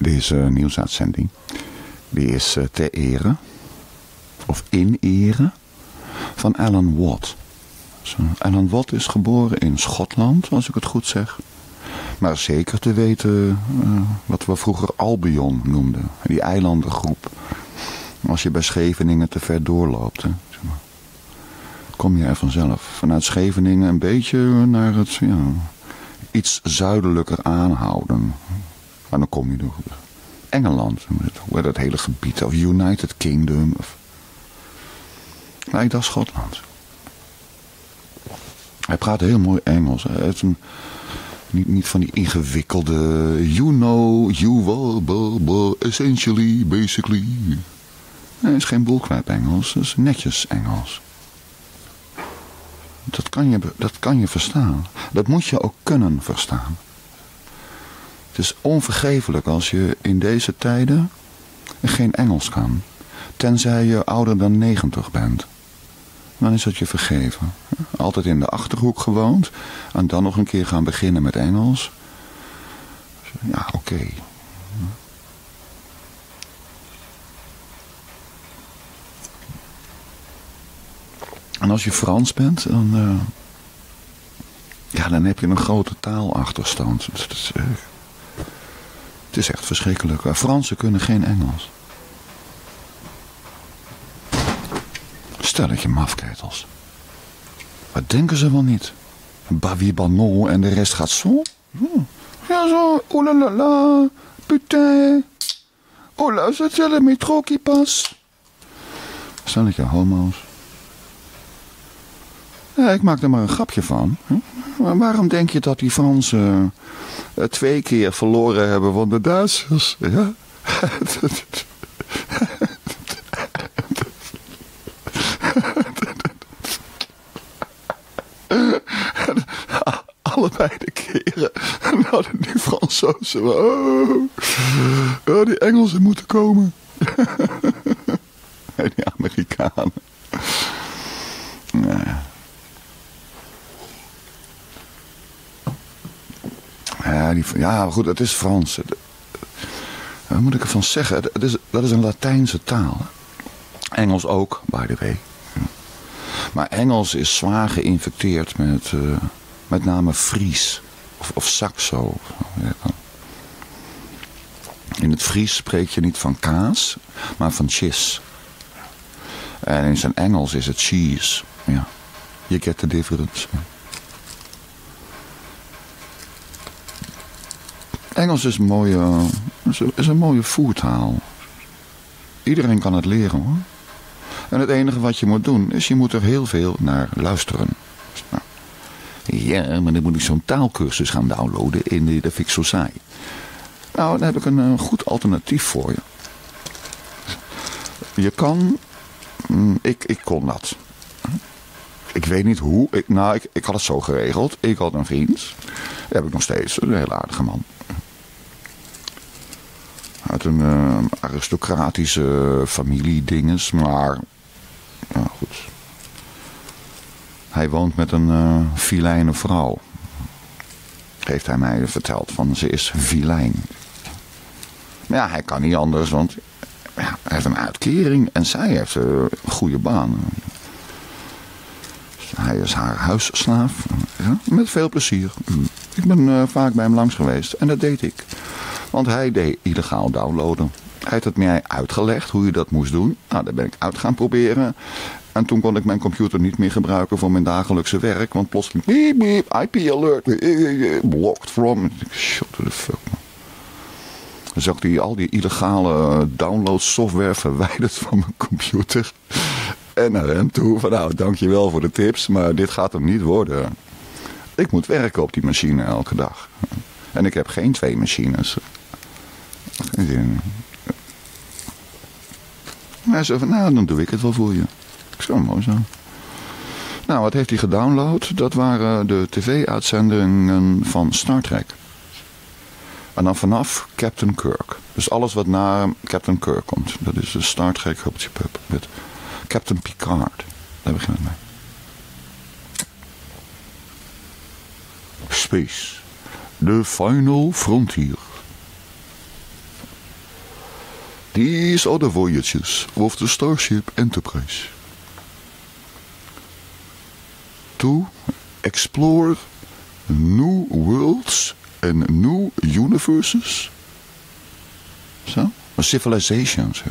Deze nieuwsuitzending die is ter ere, of in ere, van Alan Watt. Alan Watt is geboren in Schotland, als ik het goed zeg. Maar zeker te weten wat we vroeger Albion noemden. Die eilandengroep. Als je bij Scheveningen te ver doorloopt, hè, zeg maar, kom je er vanzelf. Vanuit Scheveningen een beetje naar het iets zuidelijker aanhouden. Maar dan kom je door Engeland. Dat hele gebied. Of United Kingdom. Nee, dat is Schotland. Hij praat heel mooi Engels. Hij heeft niet van die ingewikkelde... You know, you will, essentially, basically. Nee, het is geen bullcrap Engels. Het is netjes Engels. Dat kan je verstaan. Dat moet je ook kunnen verstaan. Het is onvergeeflijk als je in deze tijden geen Engels kan. Tenzij je ouder dan 90 bent. Dan is het je vergeven. Altijd in de Achterhoek gewoond. En dan nog een keer gaan beginnen met Engels. Ja, oké. En als je Frans bent, dan heb je een grote taalachterstand. Het is echt verschrikkelijk. Fransen kunnen geen Engels. Stelletje mafketels. Wat denken ze wel niet? Bavi Banon en de rest gaat zo. Ja, zo. Oh la la la. Putain. Oh la, c'est le métro qui passe. Stelletje homo's. Ja, ik maak er maar een grapje van. Maar waarom denk je dat die Fransen 2 keer verloren hebben van de Duitsers? Ja? Allebei de keren hadden die Fransozen. Die Engelsen moeten komen. En die Amerikanen. Nee. Ja, goed, het is Frans. Wat moet ik ervan zeggen? Dat is een Latijnse taal. Engels ook, by the way. Maar Engels is zwaar geïnfecteerd met name Fries of Saxo. In het Fries spreek je niet van kaas, maar van cheese. En in zijn Engels is het cheese. Ja. You get the difference. Engels is een mooie voertaal. Iedereen kan het leren, hoor. En het enige wat je moet doen is je moet er heel veel naar luisteren. Nou, ja, maar dan moet ik zo'n taalkursus gaan downloaden in de vind ik zo saai. Nou, dan heb ik een goed alternatief voor je. Je kan... Ik kon dat. Ik weet niet hoe. Ik had het zo geregeld. Ik had een vriend. Dat heb ik nog steeds. Een heel aardige man. Uit een aristocratische familiedinges. Maar... Nou goed. Hij woont met een filijne vrouw. Heeft hij mij verteld. Van ze is filijn. Maar ja, hij kan niet anders. Want hij heeft een uitkering. En zij heeft een goede baan. Hij is haar huisslaaf. Ja, met veel plezier. Ik ben vaak bij hem langs geweest. En dat deed ik. Want hij deed illegaal downloaden. Hij heeft het mij uitgelegd hoe je dat moest doen. Nou, daar ben ik uit gaan proberen. En toen kon ik mijn computer niet meer gebruiken voor mijn dagelijkse werk. Want plotseling, beep, beep, IP alert, blocked from. Shut the fuck, man. Dus ook al die illegale downloadsoftware verwijderd van mijn computer. En naar hem toe van nou, dankjewel voor de tips, maar dit gaat hem niet worden. Ik moet werken op die machine elke dag. En ik heb geen 2 machines. Hij zei van nou, dan doe ik het wel voor je. Ik zei, mooi zo. Nou, wat heeft hij gedownload? Dat waren de tv-uitzendingen van Star Trek. En dan vanaf Captain Kirk. Dus alles wat na Captain Kirk komt. Dat is de Star Trek met Captain Picard. Daar begint het mee. Space. The Final Frontier. These are the voyages of the Starship Enterprise. To explore new worlds and new universes. Zo? Civilizations. Ja.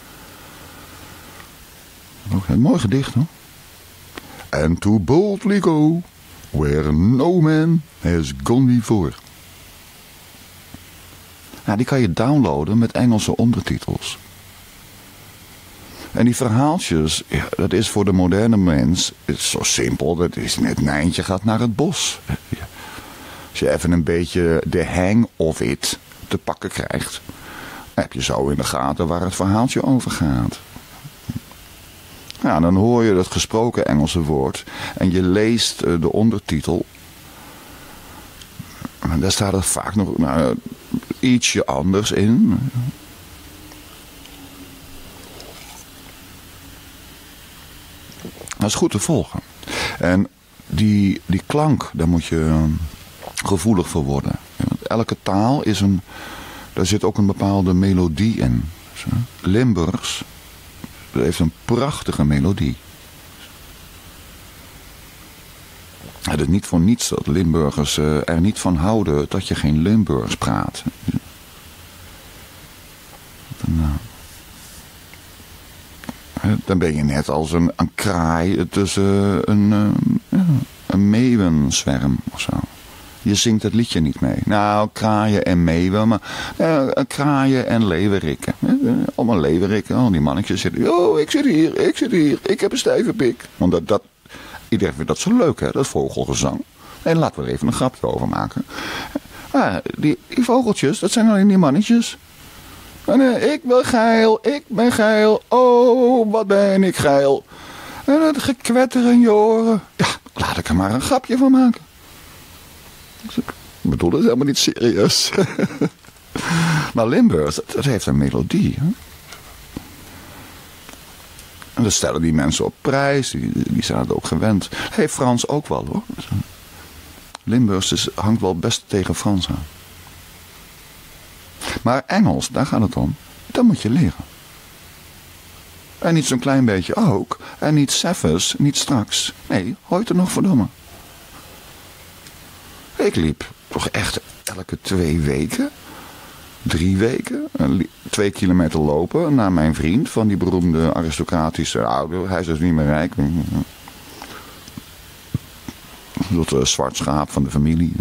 Ook een mooi gedicht, hoor. And to boldly go where no man has gone before. Ja, die kan je downloaden met Engelse ondertitels. En die verhaaltjes, ja, dat is voor de moderne mens, het is zo simpel, dat is net Nijntje gaat naar het bos. Als je even een beetje de hang of it te pakken krijgt, dan heb je zo in de gaten waar het verhaaltje over gaat. Ja, dan hoor je het gesproken Engelse woord en je leest de ondertitel. En daar staat er vaak nog ietsje anders in. Dat is goed te volgen. En die klank, daar moet je gevoelig voor worden. Elke taal is daar zit ook een bepaalde melodie in. Limburgs, dat heeft een prachtige melodie. Het is niet voor niets dat Limburgers er niet van houden dat je geen Limburgs praat. Dan ben je net als een kraai tussen een meeuwenzwerm of zo. Je zingt het liedje niet mee. Nou, kraaien en meeuwen, maar kraaien en leeuwerikken. Allemaal leeuwerikken, al die mannetjes zitten. Oh, ik zit hier, ik heb een stijve pik. Want iedereen vindt dat zo leuk, hè, dat vogelgezang. En laten we er even een grapje over maken. Die vogeltjes, dat zijn alleen die mannetjes. En, ik ben geil, oh, wat ben ik geil. En het gekwetter in je oren. Ja, laat ik er maar een grapje van maken. Ik bedoel het helemaal niet serieus. Maar Limburgs, dat heeft een melodie. Hè? En dat stellen die mensen op prijs. Die zijn het ook gewend. Heeft Frans ook wel, hoor. Limburgs hangt wel best tegen Frans aan. Maar Engels, daar gaat het om. Dat moet je leren. En niet zo'n klein beetje ook. En niet s'effens, niet straks. Nee, heute nog verdomme. Ik liep toch echt elke 2 weken, 3 weken, 2 kilometer lopen naar mijn vriend van die beroemde aristocratische ouder. Hij is dus niet meer rijk. Dat zwart schaap van de familie.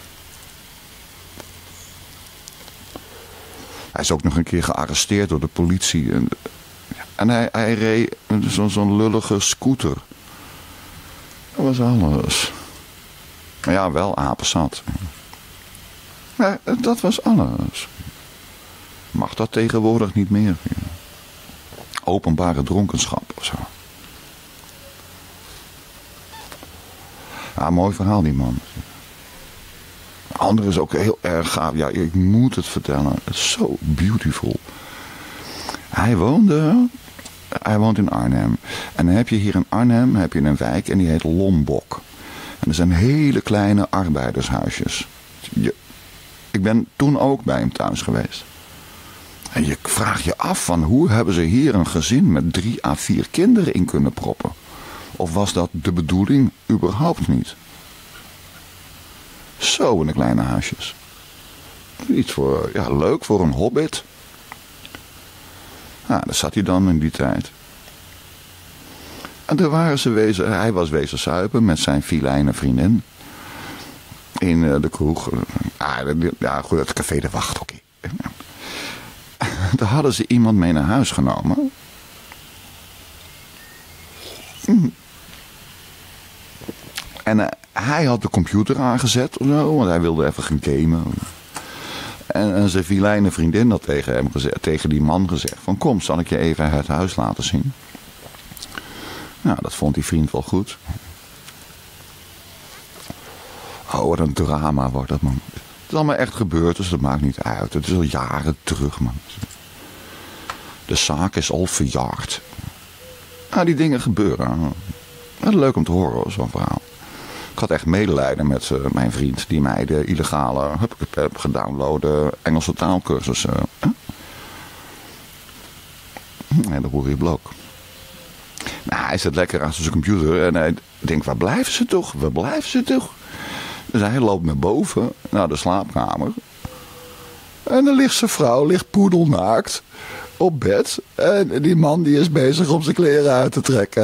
Hij is ook nog een keer gearresteerd door de politie. En hij reed zo'n lullige scooter. Dat was alles. Maar ja, wel apenzat. Ja, dat was alles. Mag dat tegenwoordig niet meer? Openbare dronkenschap of zo. Ja, mooi verhaal die man. De andere is ook heel erg gaaf. Ja, ik moet het vertellen. Het is zo beautiful. Hij woont in Arnhem. En dan heb je hier in Arnhem een wijk en die heet Lombok. En er zijn hele kleine arbeidershuisjes. Ik ben toen ook bij hem thuis geweest. En je vraagt je af van hoe hebben ze hier een gezin met 3 à 4 kinderen in kunnen proppen? Of was dat de bedoeling überhaupt niet? Zo in de kleine huisjes. Iets voor, ja, leuk voor een hobbit. Nou, daar zat hij dan in die tijd. En daar waren hij was wezen suipen met zijn filijne vriendin. In de kroeg. Ja, goed, het café de Wacht, oké. Daar hadden ze iemand mee naar huis genomen. En hij had de computer aangezet of zo, want hij wilde even gaan gamen. En zijn filijne vriendin had tegen die man gezegd van kom, zal ik je even het huis laten zien. Nou, dat vond die vriend wel goed. Oh, wat een drama wordt dat, man. Het is allemaal echt gebeurd, dus dat maakt niet uit. Het is al jaren terug, man. De zaak is al verjaard. Nou, die dingen gebeuren. Het is leuk om te horen, zo'n verhaal. Ik had echt medelijden met mijn vriend die mij de illegale gedownloade Engelse taalkursussen de Roerie Blok. Nou, hij zit lekker achter zijn computer en hij denkt, waar blijven ze toch? Waar blijven ze toch? Dus hij loopt naar boven, naar de slaapkamer. En dan ligt zijn vrouw, poedelnaakt op bed. En die man die is bezig om zijn kleren uit te trekken.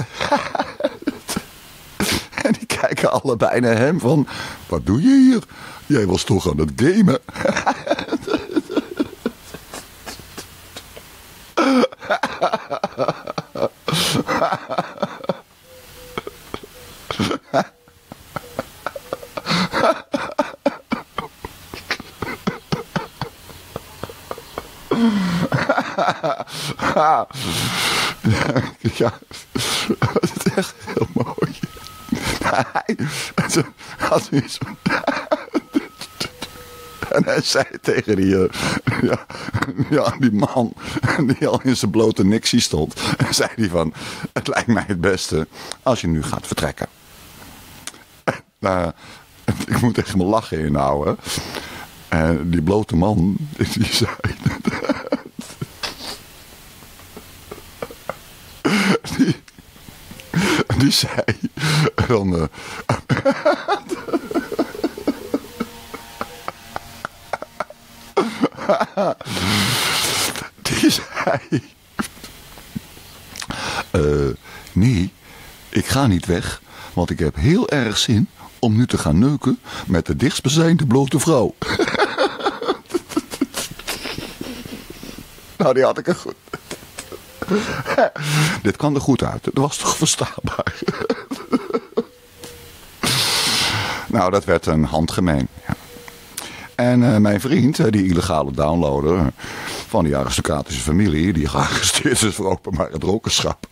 En die kijken allebei naar hem van, wat doe je hier? Jij was toch aan het gamen? Ja, dat is echt heel mooi. Hij had iets. En hij zei tegen die man die al in zijn blote niksie stond. En zei hij van, het lijkt mij het beste als je nu gaat vertrekken. Nou, ik moet echt mijn lachen inhouden. En die blote man, die zei... Die zei dan... die zei... nee, ik ga niet weg, want ik heb heel erg zin om nu te gaan neuken met de dichtstbijzijnde blote vrouw. Nou, die had ik er goed. Dit kwam er goed uit. Dat was toch verstaanbaar. Nou, dat werd een handgemeen. Ja. En mijn vriend, die illegale downloader van die aristocratische familie, die gearresteerd is voor openbare dronkenschap,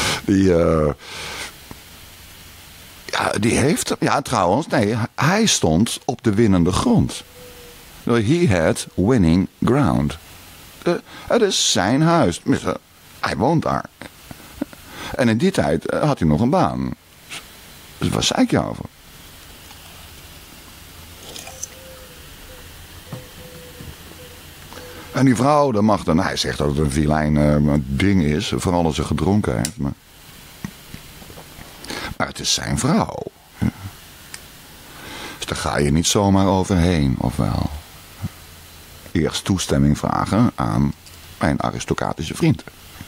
die heeft... Ja, trouwens, nee, hij stond op de winnende grond. He had winning ground. Het is zijn huis. Hij woont daar. En in die tijd had hij nog een baan. Dus waar zei ik je over? En die vrouw, dat mag dan... Hij zegt dat het een vilijn ding is. Vooral als ze gedronken heeft. Maar het is zijn vrouw. Dus daar ga je niet zomaar overheen, of wel? Eerst toestemming vragen aan mijn aristocratische vriend.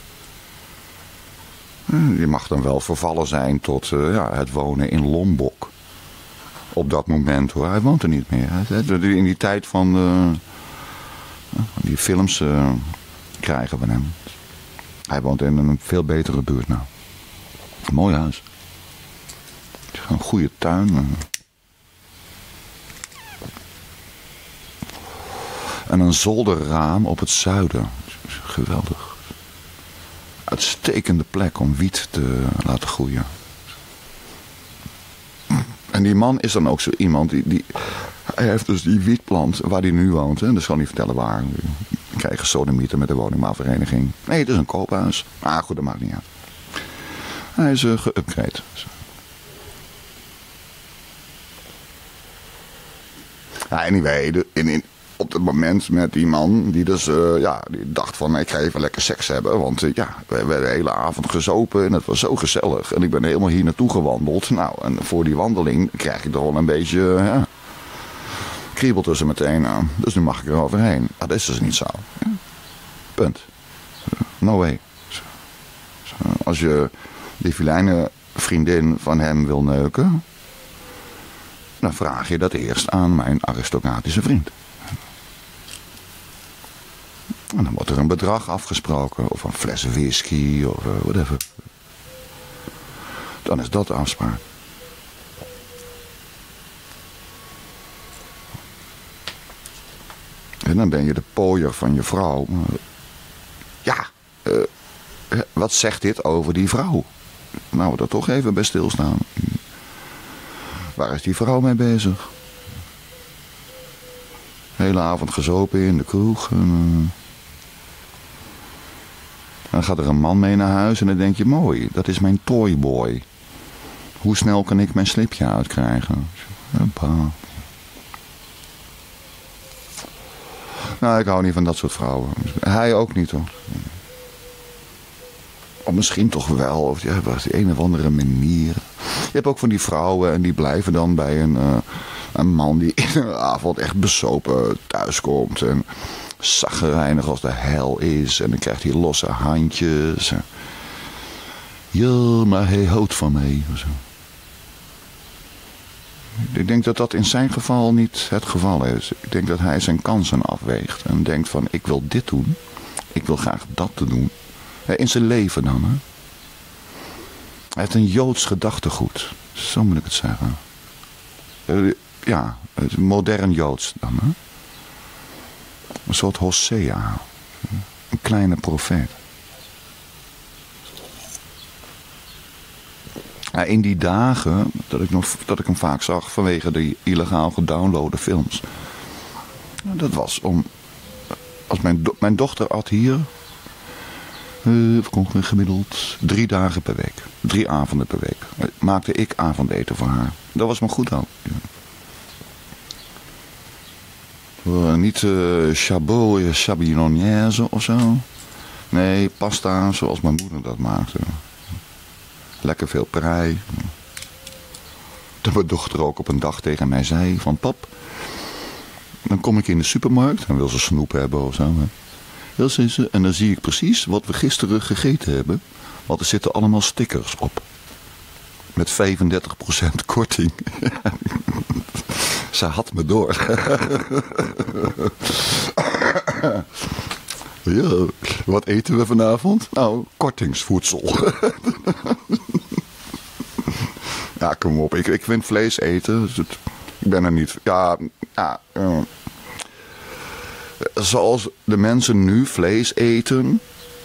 Die mag dan wel vervallen zijn tot het wonen in Lombok. Op dat moment hoor, hij woont er niet meer. In die tijd van die films krijgen we hem. Hij woont in een veel betere buurt nou. Een mooi huis. Een goede tuin. En een zolderraam op het zuiden. Geweldig. Uitstekende plek om wiet te laten groeien. En die man is dan ook zo iemand die hij heeft dus die wietplant waar hij nu woont. Hè, dat zal niet vertellen waar. Dan krijg je sodemieter met de woningbouwvereniging. Nee, het is een koophuis. Maar goed, dat maakt niet uit. Hij is geüpgrade. Ja, anyway, op het moment met die man die dus die dacht van ik ga even lekker seks hebben. Want we hebben de hele avond gezopen en het was zo gezellig. En ik ben helemaal hier naartoe gewandeld. Nou, en voor die wandeling krijg ik toch wel een beetje kriebel tussen meteen aan. Dus nu mag ik er overheen. Dat is dus niet zo. Ja. Punt. No way. Als je die filijne vriendin van hem wil neuken, dan vraag je dat eerst aan mijn aristocratische vriend. En dan wordt er een bedrag afgesproken, of een fles whisky, of whatever. Dan is dat de afspraak. En dan ben je de pooier van je vrouw. Wat zegt dit over die vrouw? Nou, we er toch even bij stilstaan. Waar is die vrouw mee bezig? De hele avond gezopen in de kroeg. En dan gaat er een man mee naar huis en dan denk je, mooi, dat is mijn toyboy. Hoe snel kan ik mijn slipje uitkrijgen? Hoppa. Nou, ik hou niet van dat soort vrouwen. Hij ook niet hoor. Of misschien toch wel, of ja, op de een of andere manier. Je hebt ook van die vrouwen en die blijven dan bij een man die in de avond echt besopen thuiskomt. En chagrijnig als de hel is. En dan krijgt hij losse handjes. Ja, maar hij houdt van mij. Zo. Ik denk dat dat in zijn geval niet het geval is. Ik denk dat hij zijn kansen afweegt. En denkt van, ik wil dit doen. Ik wil graag dat te doen. In zijn leven dan, hè. Hij heeft een Joods gedachtegoed. Zo moet ik het zeggen. Ja, het modern Joods dan, hè. Een soort Hosea. Een kleine profeet. Ja, in die dagen dat ik hem vaak zag vanwege de illegaal gedownloade films. Dat was om... Als mijn dochter at hier... gemiddeld 3 dagen per week. 3 avonden per week. Maakte ik avondeten voor haar. Dat was me goed al. Ja. Niet chabot chabignonnaise of zo. Nee, pasta zoals mijn moeder dat maakte. Lekker veel prei. Dat mijn dochter ook op een dag tegen mij zei van... Pap, dan kom ik in de supermarkt en wil ze snoep hebben of zo. Hè. Ja, zei ze, en dan zie ik precies wat we gisteren gegeten hebben. Want er zitten allemaal stickers op. Met 35% korting. Ze had me door. Ja, wat eten we vanavond? Nou, kortingsvoedsel. Ja, kom op. Ik vind vlees eten. Ik ben er niet... Ja, zoals de mensen nu vlees eten.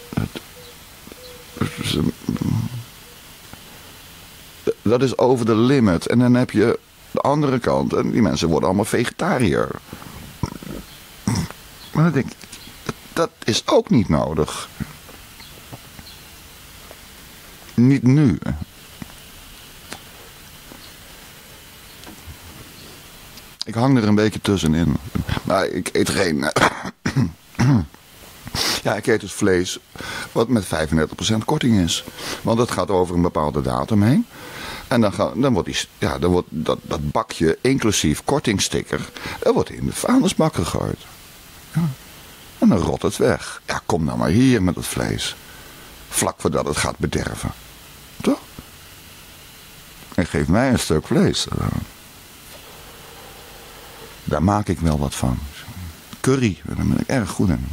Dat is over de limit. En dan heb je de andere kant. En die mensen worden allemaal vegetariër. Maar dan denk ik... Dat is ook niet nodig. Niet nu. Ik hang er een beetje tussenin. Maar ik eet geen... Ja, ik eet dus vlees wat met 35% korting is. Want dat gaat over een bepaalde datum heen. En dan wordt dat bakje, inclusief kortingsticker... dat wordt in de vuilnisbak gegooid. Ja. En dan rot het weg. Ja, kom nou maar hier met het vlees. Vlak voordat het gaat bederven. Toch? En geef mij een stuk vlees. Daar maak ik wel wat van. Curry, daar ben ik erg goed in.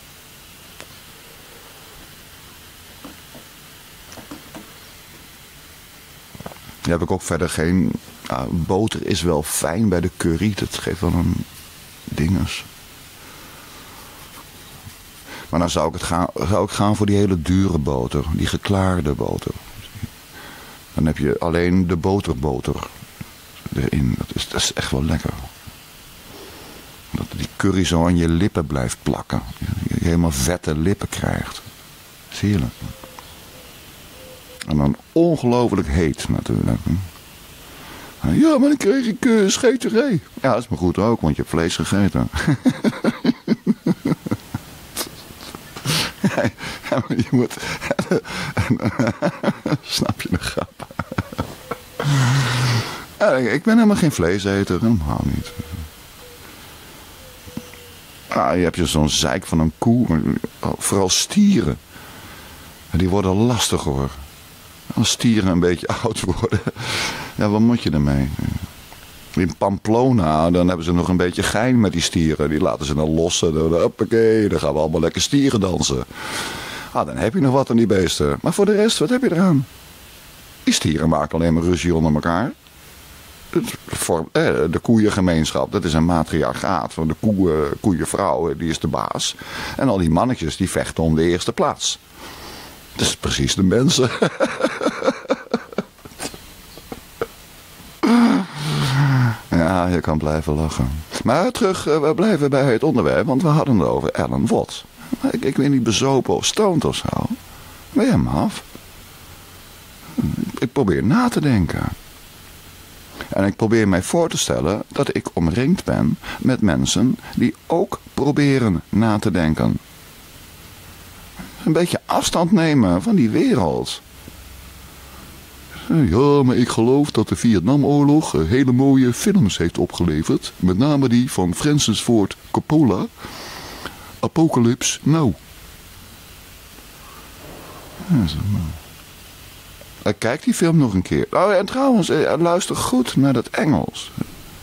Daar heb ik ook verder geen... boter is wel fijn bij de curry. Dat geeft wel een dinges. Maar dan zou ik gaan voor die hele dure boter. Die geklaarde boter. Dan heb je alleen de boterboter erin. Dat is echt wel lekker. Dat die curry zo aan je lippen blijft plakken. Je helemaal vette lippen krijgt. Dat is heerlijk. En dan ongelooflijk heet natuurlijk. Ja, maar dan kreeg ik scheterij. Ja, dat is me goed ook, want je hebt vlees gegeten. Ja, maar je moet... Snap je de grap? Ja, ik ben helemaal geen vleeseter. Helemaal niet. Je hebt zo'n zeik van een koe. Vooral stieren. Die worden lastig hoor. Als stieren een beetje oud worden. Ja, wat moet je ermee? In Pamplona, dan hebben ze nog een beetje gein met die stieren. Die laten ze dan lossen. Hoppakee, dan gaan we allemaal lekker stieren dansen. Dan heb je nog wat aan die beesten. Maar voor de rest, wat heb je eraan? Die stieren maken alleen maar ruzie onder elkaar. De koeiengemeenschap, dat is een matriarchaat. Van de koeienvrouw, die is de baas. En al die mannetjes, die vechten om de eerste plaats. Dat is precies de mensen. Ja, je kan blijven lachen. Maar terug, we blijven bij het onderwerp, want we hadden het over Alan Watt. Ik weet niet bezopen of stoned of zo. Ben je hem af? Ik probeer na te denken. En ik probeer mij voor te stellen dat ik omringd ben met mensen die ook proberen na te denken. Een beetje afstand nemen van die wereld. Ja, maar ik geloof dat de Vietnamoorlog hele mooie films heeft opgeleverd. Met name die van Francis Ford Coppola. Apocalypse Now. Kijk die film nog een keer. Oh, en trouwens, luister goed naar dat Engels.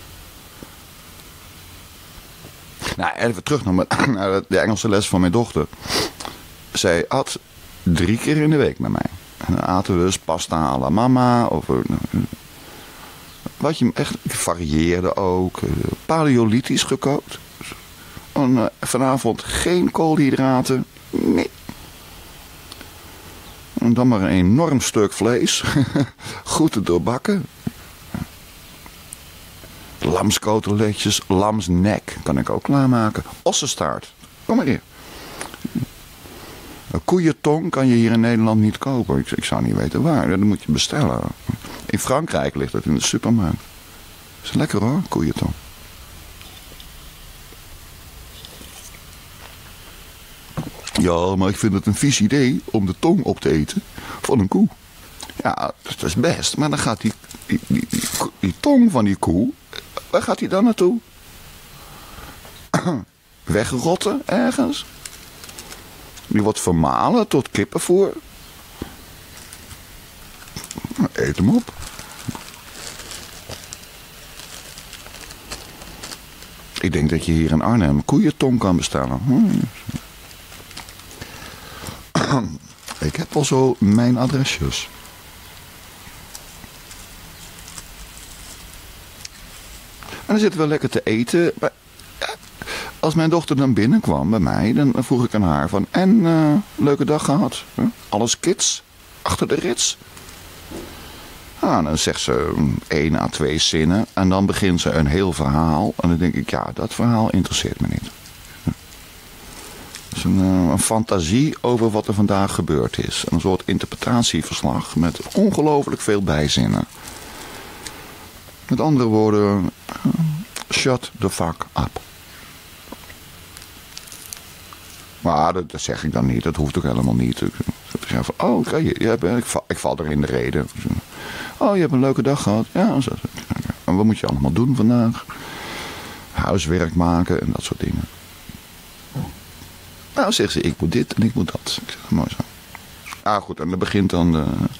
Nou, even terug naar de Engelse les van mijn dochter. Zij at 3 keer in de week met mij. En dan aten we dus pasta à la mama. Of, wat je echt varieerde ook. Paleolithisch gekookt. En, vanavond geen koolhydraten. Nee. En dan maar een enorm stuk vlees. Goed te doorbakken. Lamskoteletjes, lamsnek kan ik ook klaarmaken. Ossenstaart. Kom maar hier. Een koeientong kan je hier in Nederland niet kopen. Ik zou niet weten waar. Dat moet je bestellen. In Frankrijk ligt het in de supermarkt. Is lekker hoor, koeientong. Ja, maar ik vind het een vies idee om de tong op te eten van een koe. Ja, dat is best. Maar dan gaat die tong van die koe, waar gaat die dan naartoe? Wegrotten ergens? Die wordt vermalen tot kippenvoer. Eet hem op. Ik denk dat je hier in Arnhem koeientong kan bestellen. Ik heb al zo mijn adresjes. En dan zitten we lekker te eten. Maar als mijn dochter dan binnenkwam bij mij, dan vroeg ik aan haar van... En, leuke dag gehad? Alles kids? Achter de rits? Nou, dan zegt ze 1 à 2 zinnen. En dan begint ze een heel verhaal. En dan denk ik, ja, dat verhaal interesseert me niet. Het is een fantasie over wat er vandaag gebeurd is. Een soort interpretatieverslag met ongelooflijk veel bijzinnen. Met andere woorden, shut the fuck up. Maar dat zeg ik dan niet, dat hoeft ook helemaal niet. Ik zeg van, oh, ik val er in de reden. Oh, je hebt een leuke dag gehad. Ja, zo. En wat moet je allemaal doen vandaag? Huiswerk maken en dat soort dingen. Nou, zegt ze, ik moet dit en ik moet dat. Ik zeg, mooi zo. Ah, goed, en dan begint dan...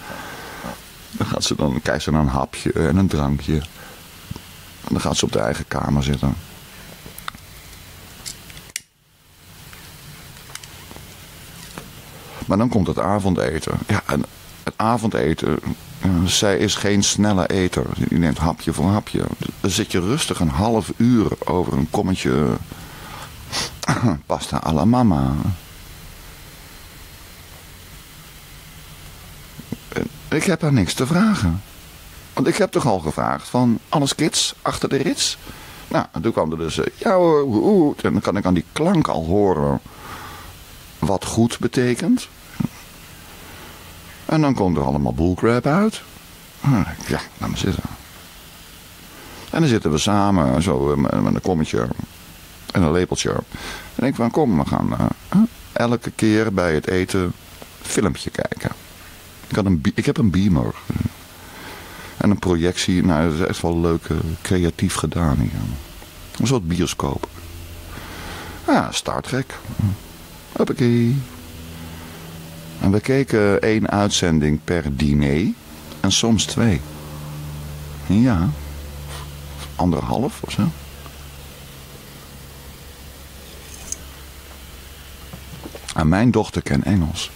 dan krijgt ze dan een hapje en een drankje. En dan gaat ze op de eigen kamer zitten. Maar dan komt het avondeten. Ja, en het avondeten... zij is geen snelle eter. Die neemt hapje voor hapje. Dan zit je rustig een half uur over een kommetje... pasta à la mama. Ik heb haar niks te vragen. Want ik heb toch al gevraagd van... Alles kids, achter de rits? Nou, toen kwam er dus... ja hoor, en dan kan ik aan die klank al horen... wat goed betekent. En dan komt er allemaal bullcrap uit. Ja, laat maar zitten. En dan zitten we samen, zo met een kommetje en een lepeltje. En ik van, kom, we gaan elke keer bij het eten filmpje kijken. Ik heb een beamer. En een projectie. Nou, dat is echt wel leuk, creatief gedaan hier. Een soort bioscoop. Ja, Star Trek. Hoppakee. En we keken 1 uitzending per diner. En soms 2. Ja. 1,5 of zo. En mijn dochter kent Engels.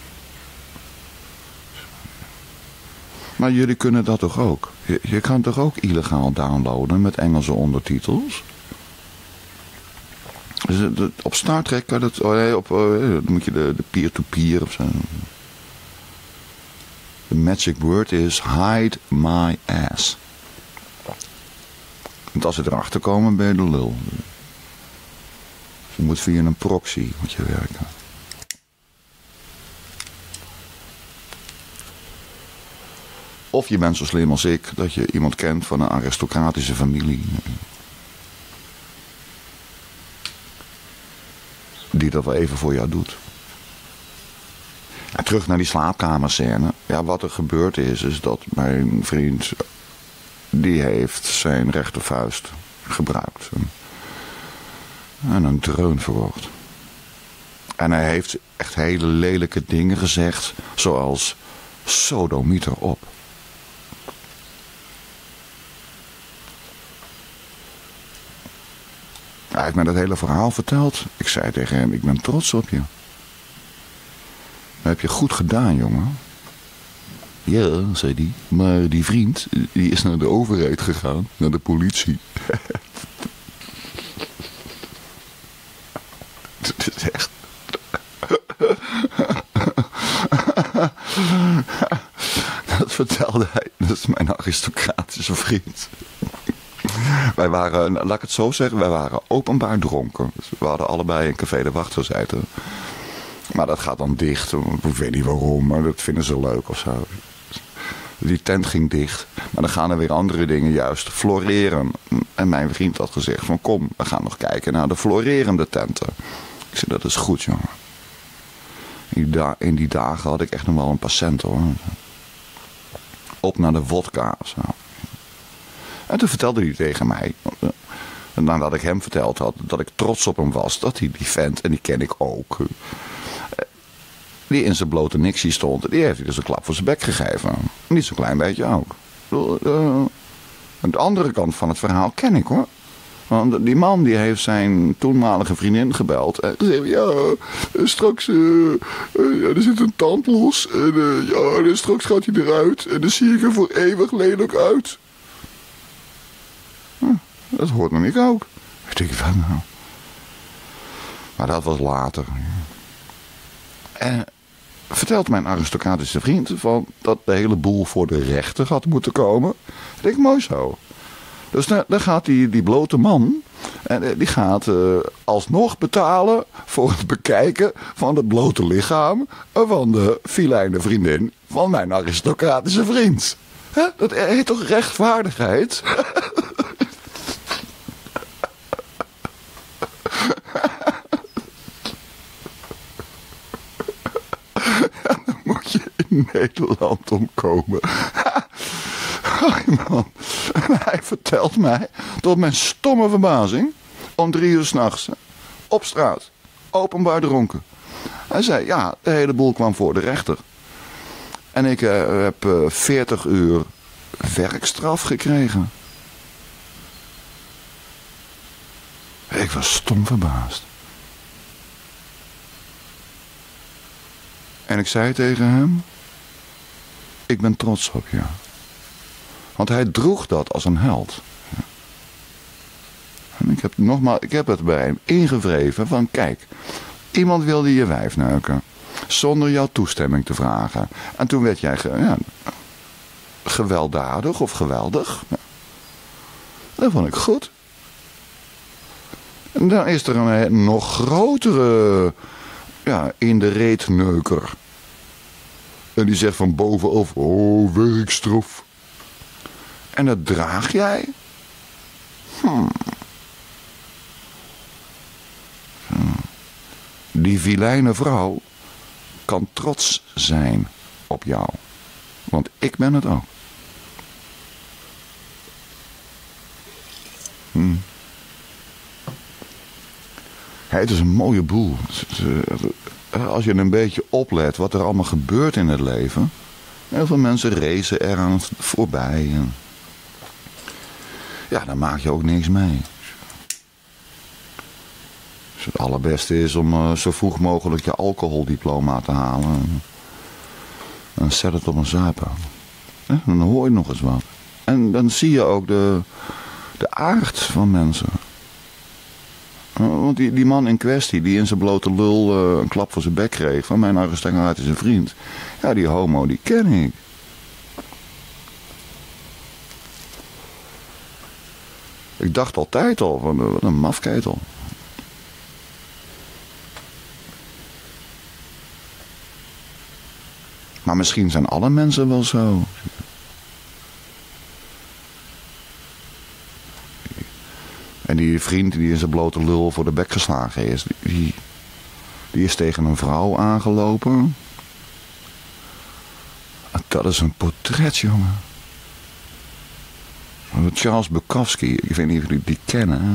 Maar jullie kunnen dat toch ook? Je kan toch ook illegaal downloaden met Engelse ondertitels? Dus op Star Trek kan dat... dan moet je de peer-to-peer of zo. The magic word is hide my ass. Want als ze erachter komen, ben je de lul. Je moet via een proxy moet je werken. Of je bent zo slim als ik, dat je iemand kent van een aristocratische familie. Die dat wel even voor jou doet. terug naar die slaapkamerscène. Ja, wat er gebeurd is dat mijn vriend, die heeft zijn rechtervuist gebruikt. En een dreun verkocht. En hij heeft echt hele lelijke dingen gezegd, zoals sodemieter op. Hij heeft mij dat hele verhaal verteld. Ik zei tegen hem, ik ben trots op je. Dat heb je goed gedaan, jongen. Ja, zei hij. Maar die vriend, die is naar de overheid gegaan. Naar de politie. Het is echt... Dat vertelde hij. Dat is mijn aristocratische vriend. Wij waren, laat ik het zo zeggen, wij waren openbaar dronken. Dus we hadden allebei in Café de Wacht gezeten. Maar dat gaat dan dicht. Ik weet niet waarom, maar dat vinden ze leuk of zo. Die tent ging dicht. Maar dan gaan er weer andere dingen juist floreren. En mijn vriend had gezegd van kom, we gaan nog kijken naar de florerende tenten. Ik zei dat is goed, jongen. In die dagen had ik echt nog wel een patiënt, hoor. Op naar de wodka. Zo. En toen vertelde hij tegen mij, nadat ik hem verteld had, dat ik trots op hem was, dat hij die vent, en die ken ik ook, die in zijn blote niksie stond, die heeft hij dus een klap voor zijn bek gegeven. Niet zo'n klein beetje ook. De andere kant van het verhaal ken ik, hoor. Want die man die heeft zijn toenmalige vriendin gebeld. En gezegd, ja, straks er zit een tand los. En ja, straks gaat hij eruit. En dan zie ik er voor eeuwig lelijk uit. Dat hoort me niet ook. Ik denk van nou. Maar dat was later. En vertelt mijn aristocratische vriend van dat de hele boel voor de rechter had moeten komen. Ik denk, mooi zo. Dus dan gaat die blote man, en die gaat alsnog betalen voor het bekijken van het blote lichaam van de filijne vriendin van mijn aristocratische vriend. Hè? Dat heet toch rechtvaardigheid? Ja, dan moet je in Nederland omkomen. Man. En hij vertelt mij, tot mijn stomme verbazing, om 3 uur 's nachts, op straat, openbaar dronken. Hij zei, ja, de hele boel kwam voor de rechter. En ik heb 40 uur werkstraf gekregen. Ik was stom verbaasd. En ik zei tegen hem, ik ben trots op je. Want hij droeg dat als een held. En ik heb het bij hem ingewreven van kijk, iemand wilde je wijf neuken. Zonder jouw toestemming te vragen. En toen werd jij gewelddadig of geweldig. Ja. Dat vond ik goed. En dan is er een nog grotere in de reet neuker. En die zegt van bovenaf, oh werkstraf. En dat draag jij? Die vilijne vrouw kan trots zijn op jou. Want ik ben het ook. Het is een mooie boel. Als je een beetje oplet wat er allemaal gebeurt in het leven. Heel veel mensen racen eraan voorbij. Ja, dan maak je ook niks mee. Dus het allerbeste is om zo vroeg mogelijk je alcoholdiploma te halen. En zet het op een zuipen. Dan hoor je nog eens wat. En dan zie je ook de aard van mensen. Want die man in kwestie, die in zijn blote lul een klap voor zijn bek kreeg van mijn aristocratische vriend. Ja, die homo, die ken ik. Ik dacht altijd al, wat een mafketel. Maar misschien zijn alle mensen wel zo. En die vriend die in zijn blote lul voor de bek geslagen is, die is tegen een vrouw aangelopen. Dat is een portret, jongen. Charles Bukowski, ik weet niet of jullie die kennen. Hè?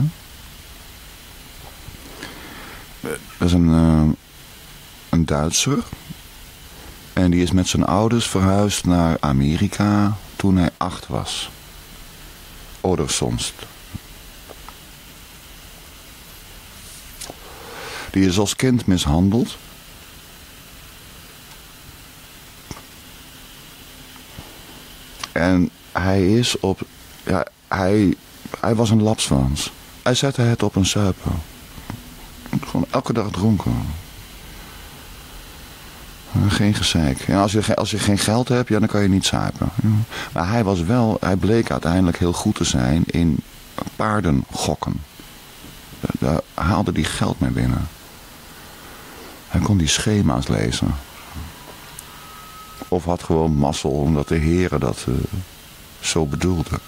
Dat is een Duitser. En die is met zijn ouders verhuisd naar Amerika toen hij 8 was. Odersonst. Die is als kind mishandeld. En hij is op... Ja, hij was een lapswans. Hij zette het op een zuipen. Gewoon elke dag dronken. Geen gezeik. Ja, als je geen geld hebt, ja, dan kan je niet zuipen. Ja. Maar hij bleek uiteindelijk heel goed te zijn in paardengokken. Daar haalde hij geld mee binnen. Hij kon die schema's lezen. Of had gewoon mazzel omdat de heren dat zo bedoelden.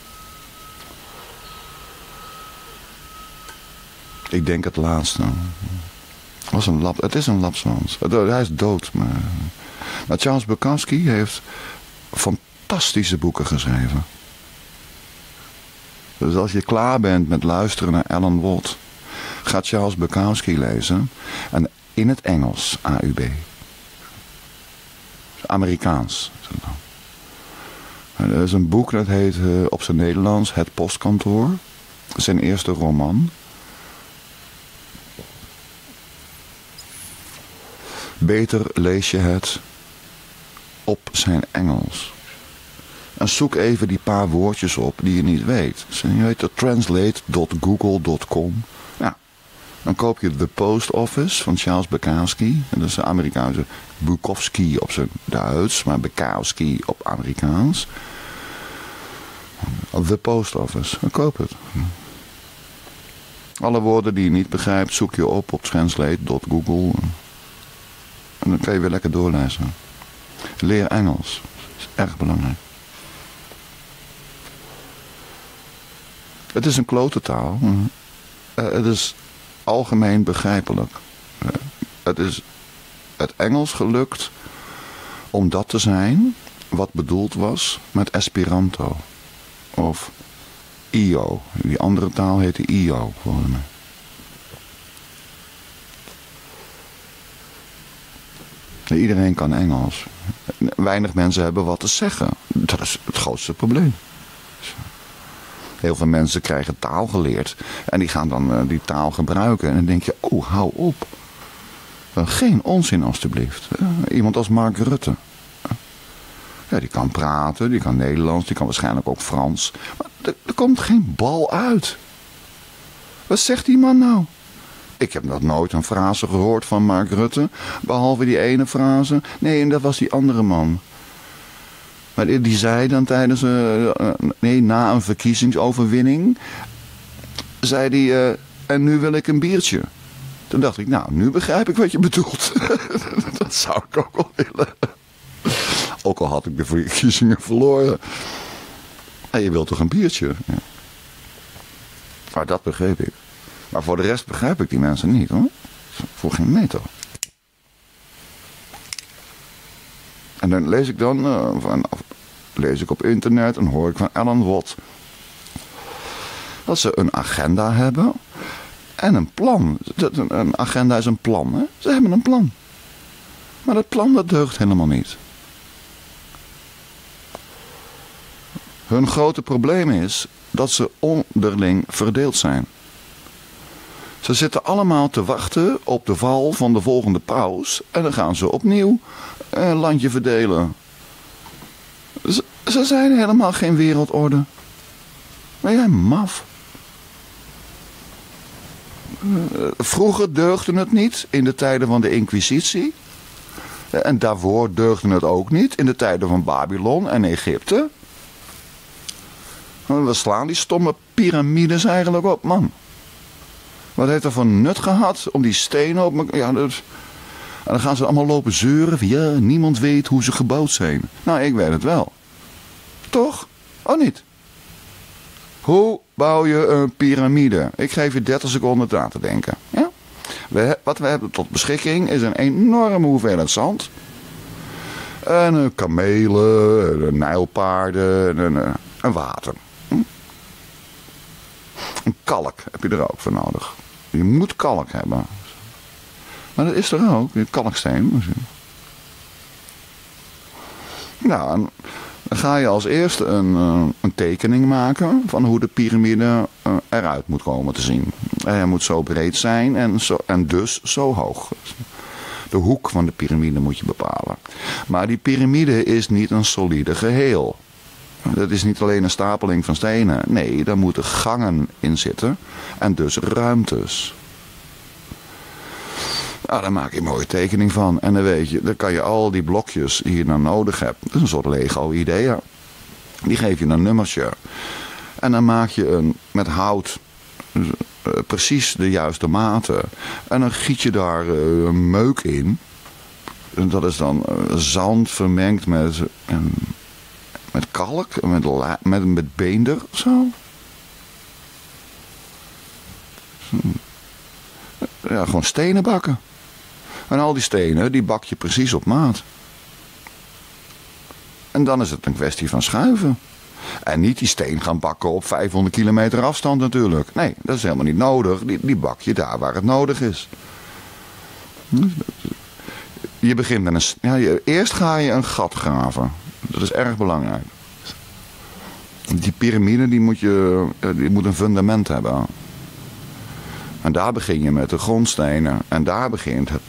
Ik denk het laatste. Het is een lapswans. Hij is dood. Maar Charles Bukowski heeft fantastische boeken geschreven. Dus als je klaar bent met luisteren naar Alan Watt, ga Charles Bukowski lezen. En in het Engels, AUB. Amerikaans. Er is een boek dat heet op zijn Nederlands Het Postkantoor. Zijn eerste roman. Beter lees je het op zijn Engels. En zoek even die paar woordjes op die je niet weet. Je weet translate.google.com. Ja, dan koop je The Post Office van Charles Bukowski. Dat is de Amerikaanse Bukowski op zijn Duits, maar Bukowski op Amerikaans. The Post Office, dan koop het. Alle woorden die je niet begrijpt, zoek je op translate.google. En dan kan je weer lekker doorlezen. Leer Engels. Dat is erg belangrijk. Het is een klote taal. Het is algemeen begrijpelijk. Het is het Engels gelukt om dat te zijn wat bedoeld was met Esperanto. Of IO. Die andere taal heette IO volgens mij. Iedereen kan Engels. Weinig mensen hebben wat te zeggen. Dat is het grootste probleem. Heel veel mensen krijgen taal geleerd. En die gaan dan die taal gebruiken. En dan denk je, oh, hou op. Geen onzin alstublieft. Iemand als Mark Rutte. Ja, die kan praten, die kan Nederlands, die kan waarschijnlijk ook Frans. Maar er komt geen bal uit. Wat zegt die man nou? Ik heb nog nooit een frase gehoord van Mark Rutte. Behalve die ene frase. Nee, en dat was die andere man. Maar die zei dan na een verkiezingsoverwinning. Zei hij, en nu wil ik een biertje. Toen dacht ik, nou, nu begrijp ik wat je bedoelt. Dat zou ik ook wel willen. Ook al had ik de verkiezingen verloren. En je wilt toch een biertje? Ja. Maar dat begreep ik. Maar voor de rest begrijp ik die mensen niet, hoor. Voor geen meter. En dan lees ik lees ik op internet en hoor ik van Alan Watt dat ze een agenda hebben en een plan. Een agenda is een plan, hè? Ze hebben een plan. Maar dat plan, dat deugt helemaal niet. Hun grote probleem is dat ze onderling verdeeld zijn. Ze zitten allemaal te wachten op de val van de volgende paus. En dan gaan ze opnieuw een landje verdelen. Ze zijn helemaal geen wereldorde. Ben jij maf? Vroeger deugde het niet in de tijden van de Inquisitie. En daarvoor deugde het ook niet in de tijden van Babylon en Egypte. We slaan die stomme piramides eigenlijk op, man. Wat heeft er voor nut gehad om die stenen op elkaar... Ja, en dan gaan ze allemaal lopen zeuren van... Ja, niemand weet hoe ze gebouwd zijn. Nou, ik weet het wel. Toch? Oh, niet? Hoe bouw je een piramide? Ik geef je 30 seconden na te denken. Ja? Wat we hebben tot beschikking is een enorme hoeveelheid zand. En kamelen, nijlpaarden en water. En kalk heb je er ook voor nodig. Je moet kalk hebben. Maar dat is er ook, kalksteen. Nou, dan ga je als eerste een tekening maken van hoe de piramide eruit moet komen te zien. Hij moet zo breed zijn en dus zo hoog. De hoek van de piramide moet je bepalen. Maar die piramide is niet een solide geheel. Dat is niet alleen een stapeling van stenen. Nee, daar moeten gangen in zitten. En dus ruimtes. Nou, daar maak je een mooie tekening van. En dan weet je, dan kan je al die blokjes die je dan nodig hebt. Dat is een soort Lego-idee. Die geef je een nummertje. En dan maak je met hout precies de juiste maten. En dan giet je daar meuk in. En dat is dan zand vermengd met kalk, met beender, zo. Ja, gewoon stenen bakken. En al die stenen, die bak je precies op maat. En dan is het een kwestie van schuiven. En niet die steen gaan bakken op 500 kilometer afstand natuurlijk. Nee, dat is helemaal niet nodig. Die bak je daar waar het nodig is. Je begint met eerst ga je een gat graven. Dat is erg belangrijk. Die piramide die moet een fundament hebben. En daar begin je met de grondstenen. En daar begint het.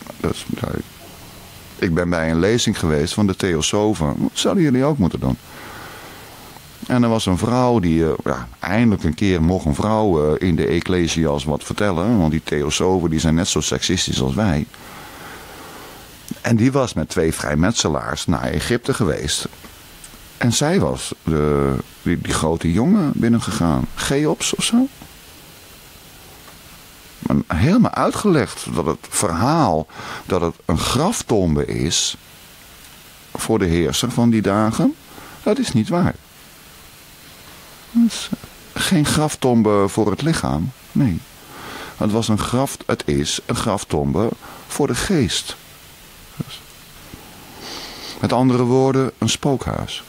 Ik ben bij een lezing geweest van de Theosofen. Dat zouden jullie ook moeten doen. En er was een vrouw die, eindelijk een keer mocht een vrouw in de Ecclesias wat vertellen. Want die Theosofen die zijn net zo seksistisch als wij. En die was met 2 vrijmetselaars naar Egypte geweest. En zij was die grote jongen binnengegaan. Cheops of zo. Maar helemaal uitgelegd dat het verhaal dat het een graftombe is voor de heerser van die dagen. Dat is niet waar. Het is geen graftombe voor het lichaam. Nee. Het is een graftombe voor de geest. Met andere woorden, een spookhuis.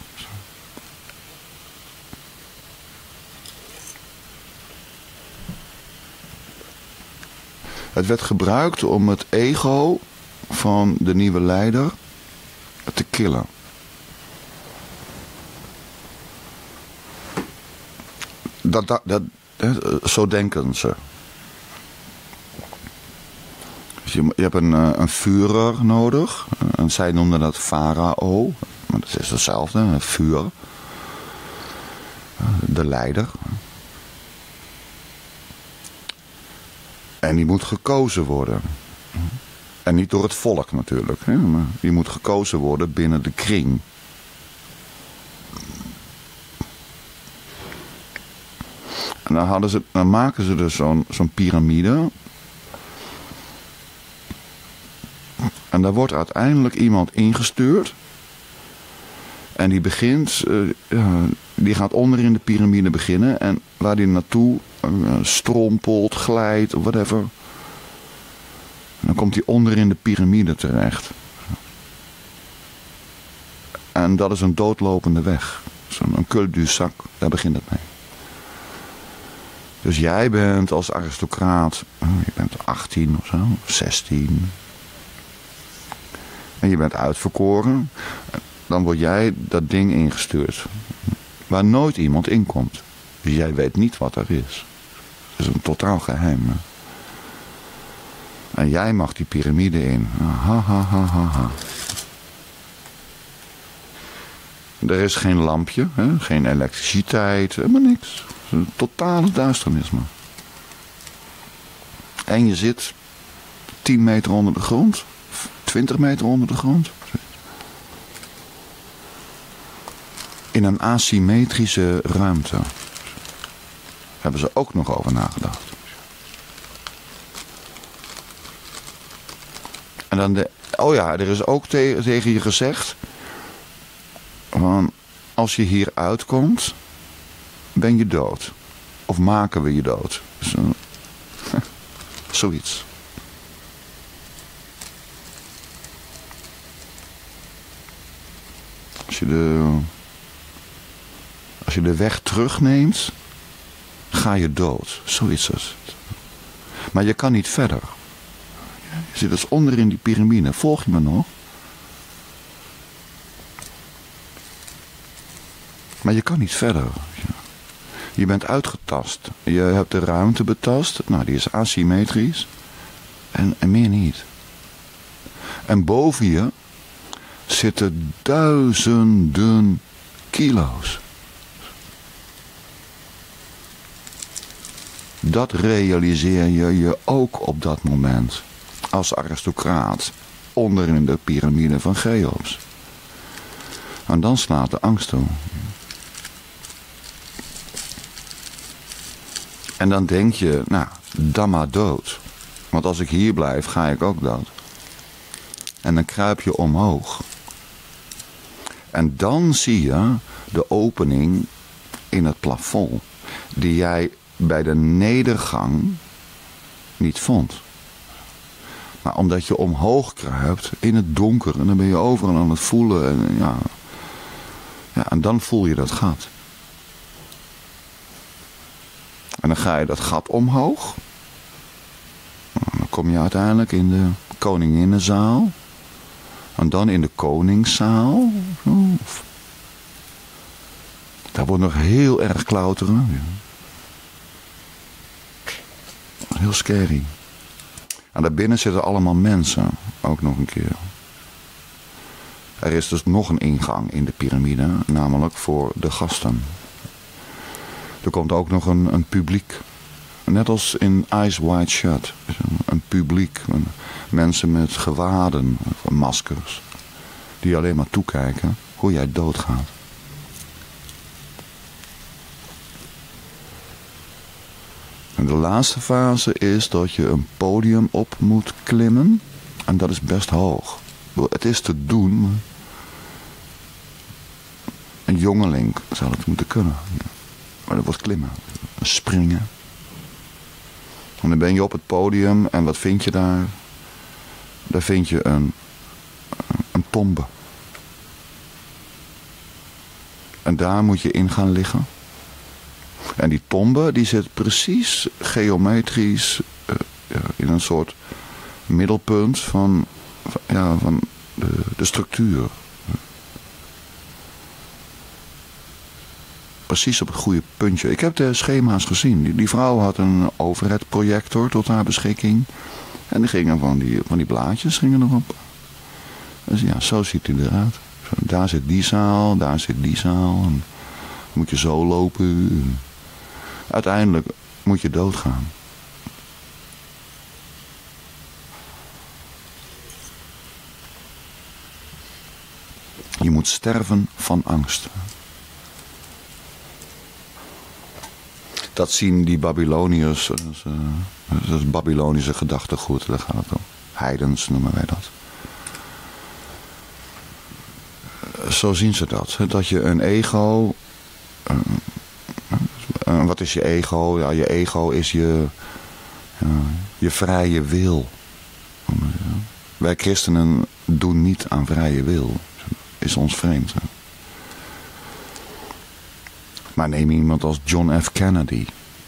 Het werd gebruikt om het ego van de nieuwe leider te killen. Zo denken ze. Dus je hebt een Führer nodig. En zij noemden dat farao. Maar dat is hetzelfde, een vuur. De leider. En die moet gekozen worden. En niet door het volk natuurlijk. Hè? Maar die moet gekozen worden binnen de kring. En dan maken ze dus zo'n piramide. En daar wordt uiteindelijk iemand ingestuurd. En die die gaat onder in de piramide beginnen. En waar die naartoe strompelt, glijdt, whatever. En dan komt hij onder in de piramide terecht. En dat is een doodlopende weg. Zo'n cul du sac, daar begint het mee. Dus jij bent als aristocraat, je bent 18 of zo, 16. En je bent uitverkoren. Dan word jij dat ding ingestuurd. Waar nooit iemand in komt. Dus jij weet niet wat er is. Het is een totaal geheim. En jij mag die piramide in. Ha, ha, ha, ha, ha. Er is geen lampje, hè? Geen elektriciteit, helemaal niks. Een totale duisternis. En je zit 10 meter onder de grond, 20 meter onder de grond. In een asymmetrische ruimte. Daar hebben ze ook nog over nagedacht. En dan er is ook tegen je gezegd, van als je hier uitkomt, ben je dood. Of maken we je dood. Zoiets. Als je de weg terugneemt, ga je dood. Zo is het. Maar je kan niet verder. Je zit dus onder in die piramide. Volg je me nog? Maar je kan niet verder. Je bent uitgetast. Je hebt de ruimte betast. Nou, die is asymmetrisch. En meer niet. En boven je zitten duizenden kilo's. Dat realiseer je ook op dat moment. Als aristocraat. Onder in de piramide van Cheops. En dan slaat de angst toe. En dan denk je, nou, dan maar dood. Want als ik hier blijf, ga ik ook dood. En dan kruip je omhoog. En dan zie je de opening in het plafond. Die jij bij de nedergang niet vond. Maar omdat je omhoog kruipt in het donker. En dan ben je overal aan het voelen. En, en dan voel je dat gat. En dan ga je dat gat omhoog. Dan kom je uiteindelijk in de koninginnezaal. En dan in de koningszaal. Daar wordt nog heel erg klauteren. Heel scary. En daarbinnen zitten allemaal mensen. Ook nog een keer. Er is dus nog een ingang in de piramide. Namelijk voor de gasten. Er komt ook nog een publiek. Net als in Eyes Wide Shut. Een publiek. Mensen met gewaden. Maskers. Die alleen maar toekijken hoe jij doodgaat. En de laatste fase is dat je een podium op moet klimmen. En dat is best hoog. Het is te doen. Maar een jongeling zou het moeten kunnen. Maar dat wordt klimmen. Springen. En dan ben je op het podium. En wat vind je daar? Daar vind je een tombe. En daar moet je in gaan liggen. En die tombe die zit precies geometrisch in een soort middelpunt van de structuur. Precies op het goede puntje. Ik heb de schema's gezien. Die vrouw had een overhead-projector tot haar beschikking. En die gingen van die blaadjes gingen erop. Dus ja, zo ziet hij eruit. Daar zit die zaal, daar zit die zaal. En moet je zo lopen. Uiteindelijk moet je doodgaan. Je moet sterven van angst. Dat zien die Babyloniërs. Dat is Babylonische gedachtegoed. Daar gaat het om. Heidens noemen wij dat. Zo zien ze dat. Dat je een ego... wat is je ego? Ja, je ego is je vrije wil. Wij christenen doen niet aan vrije wil. Is ons vreemd. Hè? Maar neem iemand als John F. Kennedy.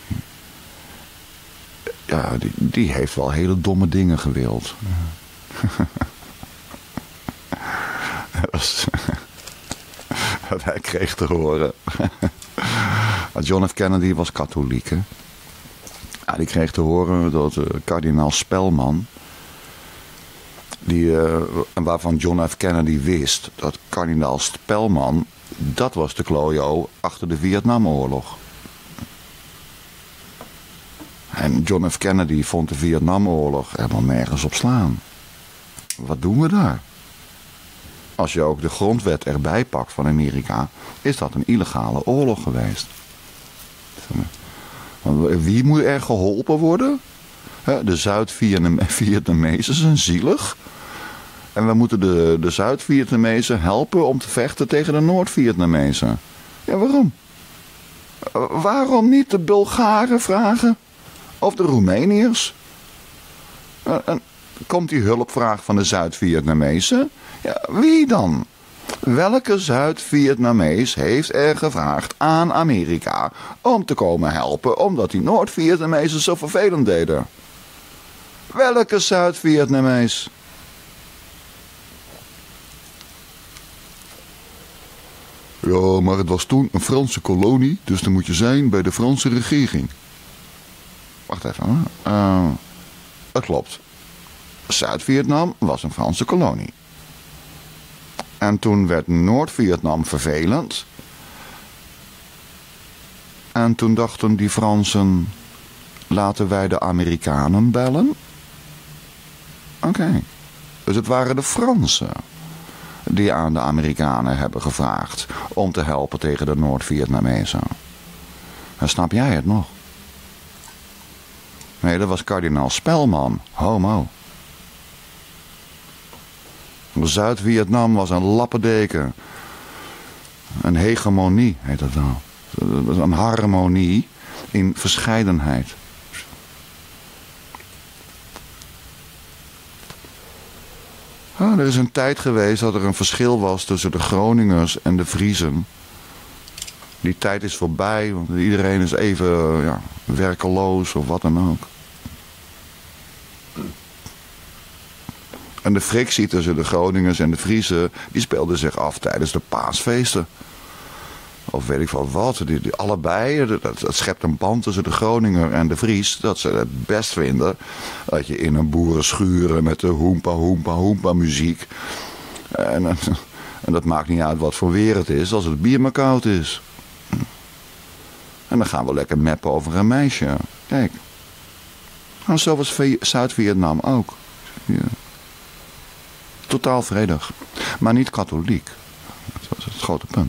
Ja, die heeft wel hele domme dingen gewild. Wat hij kreeg te horen. John F. Kennedy was katholiek. Hè? Ja, die kreeg te horen dat kardinaal Spelman... waarvan John F. Kennedy wist dat kardinaal Spelman... dat was de klojo achter de Vietnamoorlog. En John F. Kennedy vond de Vietnamoorlog helemaal nergens op slaan. Wat doen we daar? Als je ook de grondwet erbij pakt van Amerika... is dat een illegale oorlog geweest. Wie moet er geholpen worden? De Zuid-Vietnamezen zijn zielig. En we moeten de Zuid-Vietnamezen helpen om te vechten tegen de Noord-Vietnamezen. Ja, waarom? Waarom niet de Bulgaren vragen? Of de Roemeniërs? En komt die hulpvraag van de Zuid-Vietnamezen? Ja, wie dan? Welke Zuid-Vietnamees heeft er gevraagd aan Amerika om te komen helpen omdat die Noord-Vietnamezen zo vervelend deden? Welke Zuid-Vietnamees? Ja, maar het was toen een Franse kolonie, dus dan moet je zijn bij de Franse regering. Wacht even. Dat klopt. Zuid-Vietnam was een Franse kolonie. En toen werd Noord-Vietnam vervelend. En toen dachten die Fransen, laten wij de Amerikanen bellen. Oké. Dus het waren de Fransen die aan de Amerikanen hebben gevraagd om te helpen tegen de Noord-Vietnamezen. En snap jij het nog? Nee, dat was kardinaal Spelman, homo. Zuid-Vietnam was een lappendeken. Een hegemonie heet dat dan. Een harmonie in verscheidenheid. Er is een tijd geweest dat er een verschil was tussen de Groningers en de Friezen. Die tijd is voorbij, want iedereen is even werkeloos of wat dan ook. En de frictie tussen de Groningers en de Friezen, die speelde zich af tijdens de paasfeesten. Of weet ik wel wat. Die allebei, dat schept een band tussen de Groninger en de Fries. Dat ze het best vinden dat je in een boerenschuren met de hoempa, hoempa, hoempa muziek. En dat maakt niet uit wat voor weer het is, als het bier maar koud is. En dan gaan we lekker meppen over een meisje. Kijk. En zo was Zuid-Vietnam ook. Ja. Totaal vredig. Maar niet katholiek. Dat was het grote punt.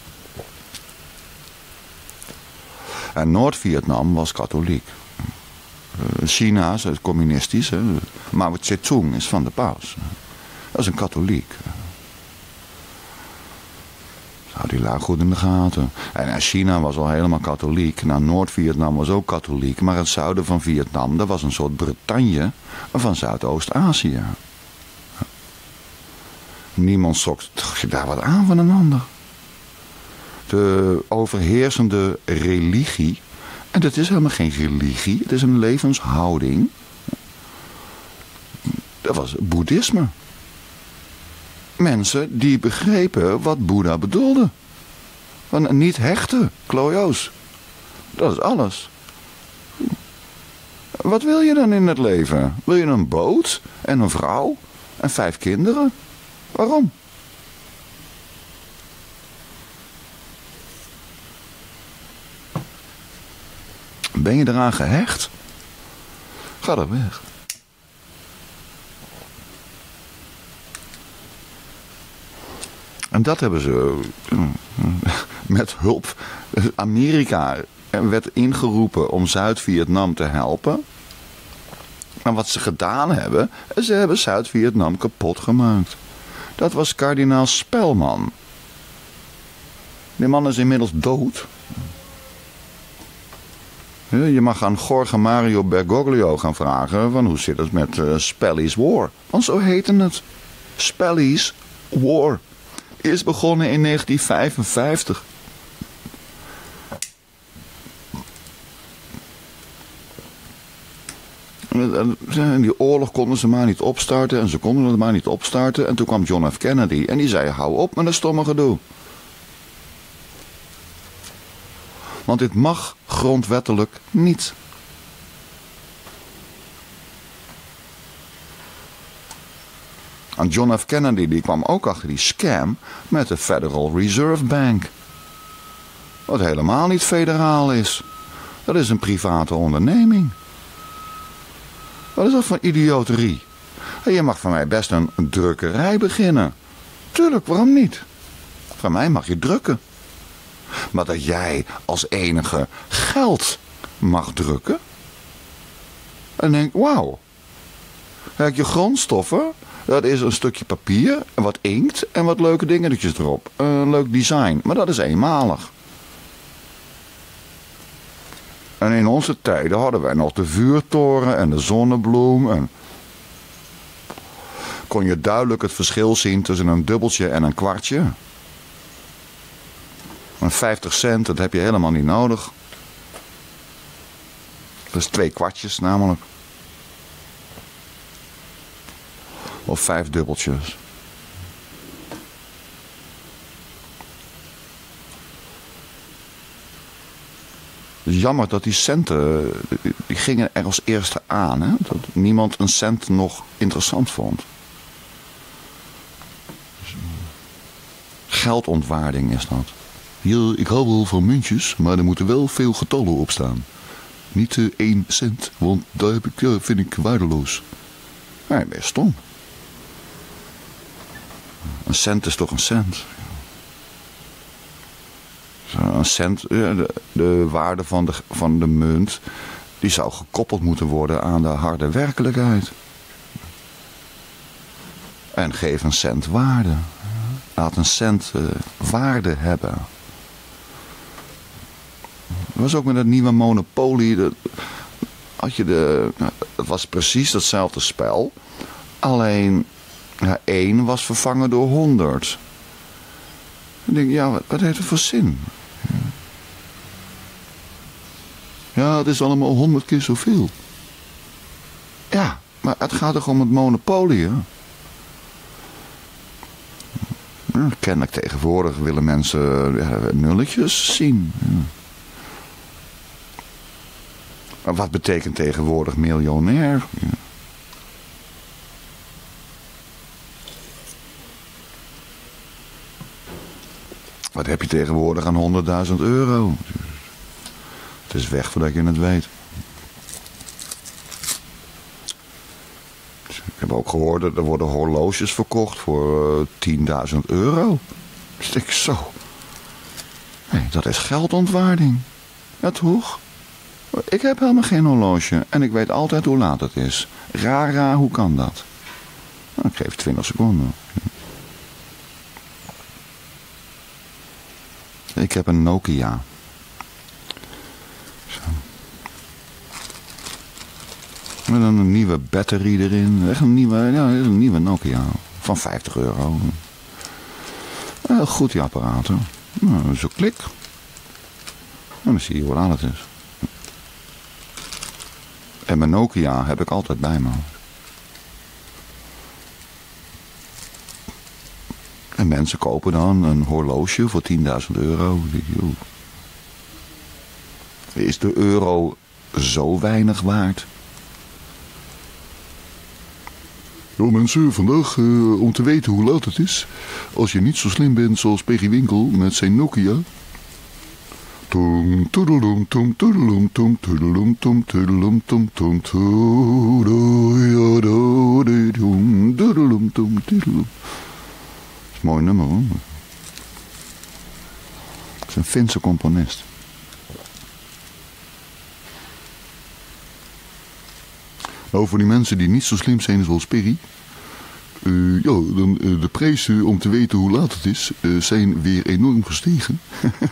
En Noord-Vietnam was katholiek. China is communistisch. Hè. Mao Zedong is van de paus. Dat is een katholiek. Hou die laag goed in de gaten. En China was al helemaal katholiek. Nou, Noord-Vietnam was ook katholiek. Maar het zuiden van Vietnam, dat was een soort Bretagne van Zuidoost-Azië. Niemand trok je daar wat aan van een ander. De overheersende religie. En dat is helemaal geen religie. Het is een levenshouding. Dat was boeddhisme. Mensen die begrepen wat Boeddha bedoelde. Van niet hechten, klojo's. Dat is alles. Wat wil je dan in het leven? Wil je een boot en een vrouw en 5 kinderen? Waarom? Ben je eraan gehecht? Ga dan weg. En dat hebben ze met hulp. Amerika werd ingeroepen om Zuid-Vietnam te helpen. Maar wat ze gedaan hebben, ze hebben Zuid-Vietnam kapot gemaakt. Dat was kardinaal Spelman. Die man is inmiddels dood. Je mag aan Jorge Mario Bergoglio gaan vragen van hoe zit het met Spelly's War. Want zo heette het. Spelly's War. Is begonnen in 1955. En die oorlog konden ze maar niet opstarten. En ze konden het maar niet opstarten. En toen kwam John F. Kennedy. En die zei, hou op met dat stomme gedoe. Want dit mag grondwettelijk niet. En John F. Kennedy die kwam ook achter die scam met de Federal Reserve Bank. Wat helemaal niet federaal is. Dat is een private onderneming. Wat is dat voor idioterie? En je mag van mij best een drukkerij beginnen. Tuurlijk, waarom niet? Van mij mag je drukken. Maar dat jij als enige geld mag drukken? En denk, wauw. Kijk, je grondstoffen, dat is een stukje papier, en wat inkt en wat leuke dingetjes erop. Een leuk design, maar dat is eenmalig. En in onze tijden hadden wij nog de vuurtoren en de zonnebloem. kon je duidelijk het verschil zien tussen een dubbeltje en een kwartje. Een 50 cent, dat heb je helemaal niet nodig. Dat is 2 kwartjes namelijk. Of 5 dubbeltjes. Het is jammer dat die centen, die gingen er als eerste aan. Hè? Dat niemand een cent nog interessant vond. Geldontwaarding is dat. Ja, ik hou wel van muntjes, maar er moeten wel veel getallen op staan. Niet 1 cent, want daar vind ik waardeloos. Nee, ben je stom. Een cent is toch een cent? Een cent, de waarde van de munt, die zou gekoppeld moeten worden aan de harde werkelijkheid. En geef een cent waarde. Laat een cent waarde hebben. Dat was ook met het nieuwe monopolie. Het was precies hetzelfde spel. Alleen 1 was vervangen door 100. Ik denk, ja, wat heeft het voor zin? Ja, het is allemaal 100 keer zoveel. Ja, maar het gaat toch om het monopolie, hè? Ja, kennelijk tegenwoordig willen mensen nulletjes zien. Ja. Maar wat betekent tegenwoordig miljonair? Ja. Wat heb je tegenwoordig aan 100.000 euro? Het is weg voordat je het weet. Ik heb ook gehoord dat er worden horloges verkocht voor 10.000 euro. Dus ik denk zo. Nee, dat is geldontwaarding. Ja, toch? Ik heb helemaal geen horloge en ik weet altijd hoe laat het is. Rara, hoe kan dat? Nou, ik geef 20 seconden. Ik heb een Nokia. Zo. Met een nieuwe batterie erin. Echt een nieuwe Nokia. Van 50 euro. Heel goed die apparaten. Nou, zo klik. En dan zie je hoe laat het is. En mijn Nokia heb ik altijd bij me. En mensen kopen dan een horloge voor 10.000 euro. Is de euro zo weinig waard? Nou mensen, vandaag om te weten hoe laat het is. Als je niet zo slim bent zoals Peggy Winkel met zijn Nokia. Tum toedelum tum toedelum tum toedelum tum toedelum tum tum toedelum tum toedelum. Dat is een mooi nummer hoor. Dat is een Finse componist. Nou, voor die mensen die niet zo slim zijn zoals Perry. De prijzen om te weten hoe laat het is, zijn weer enorm gestegen.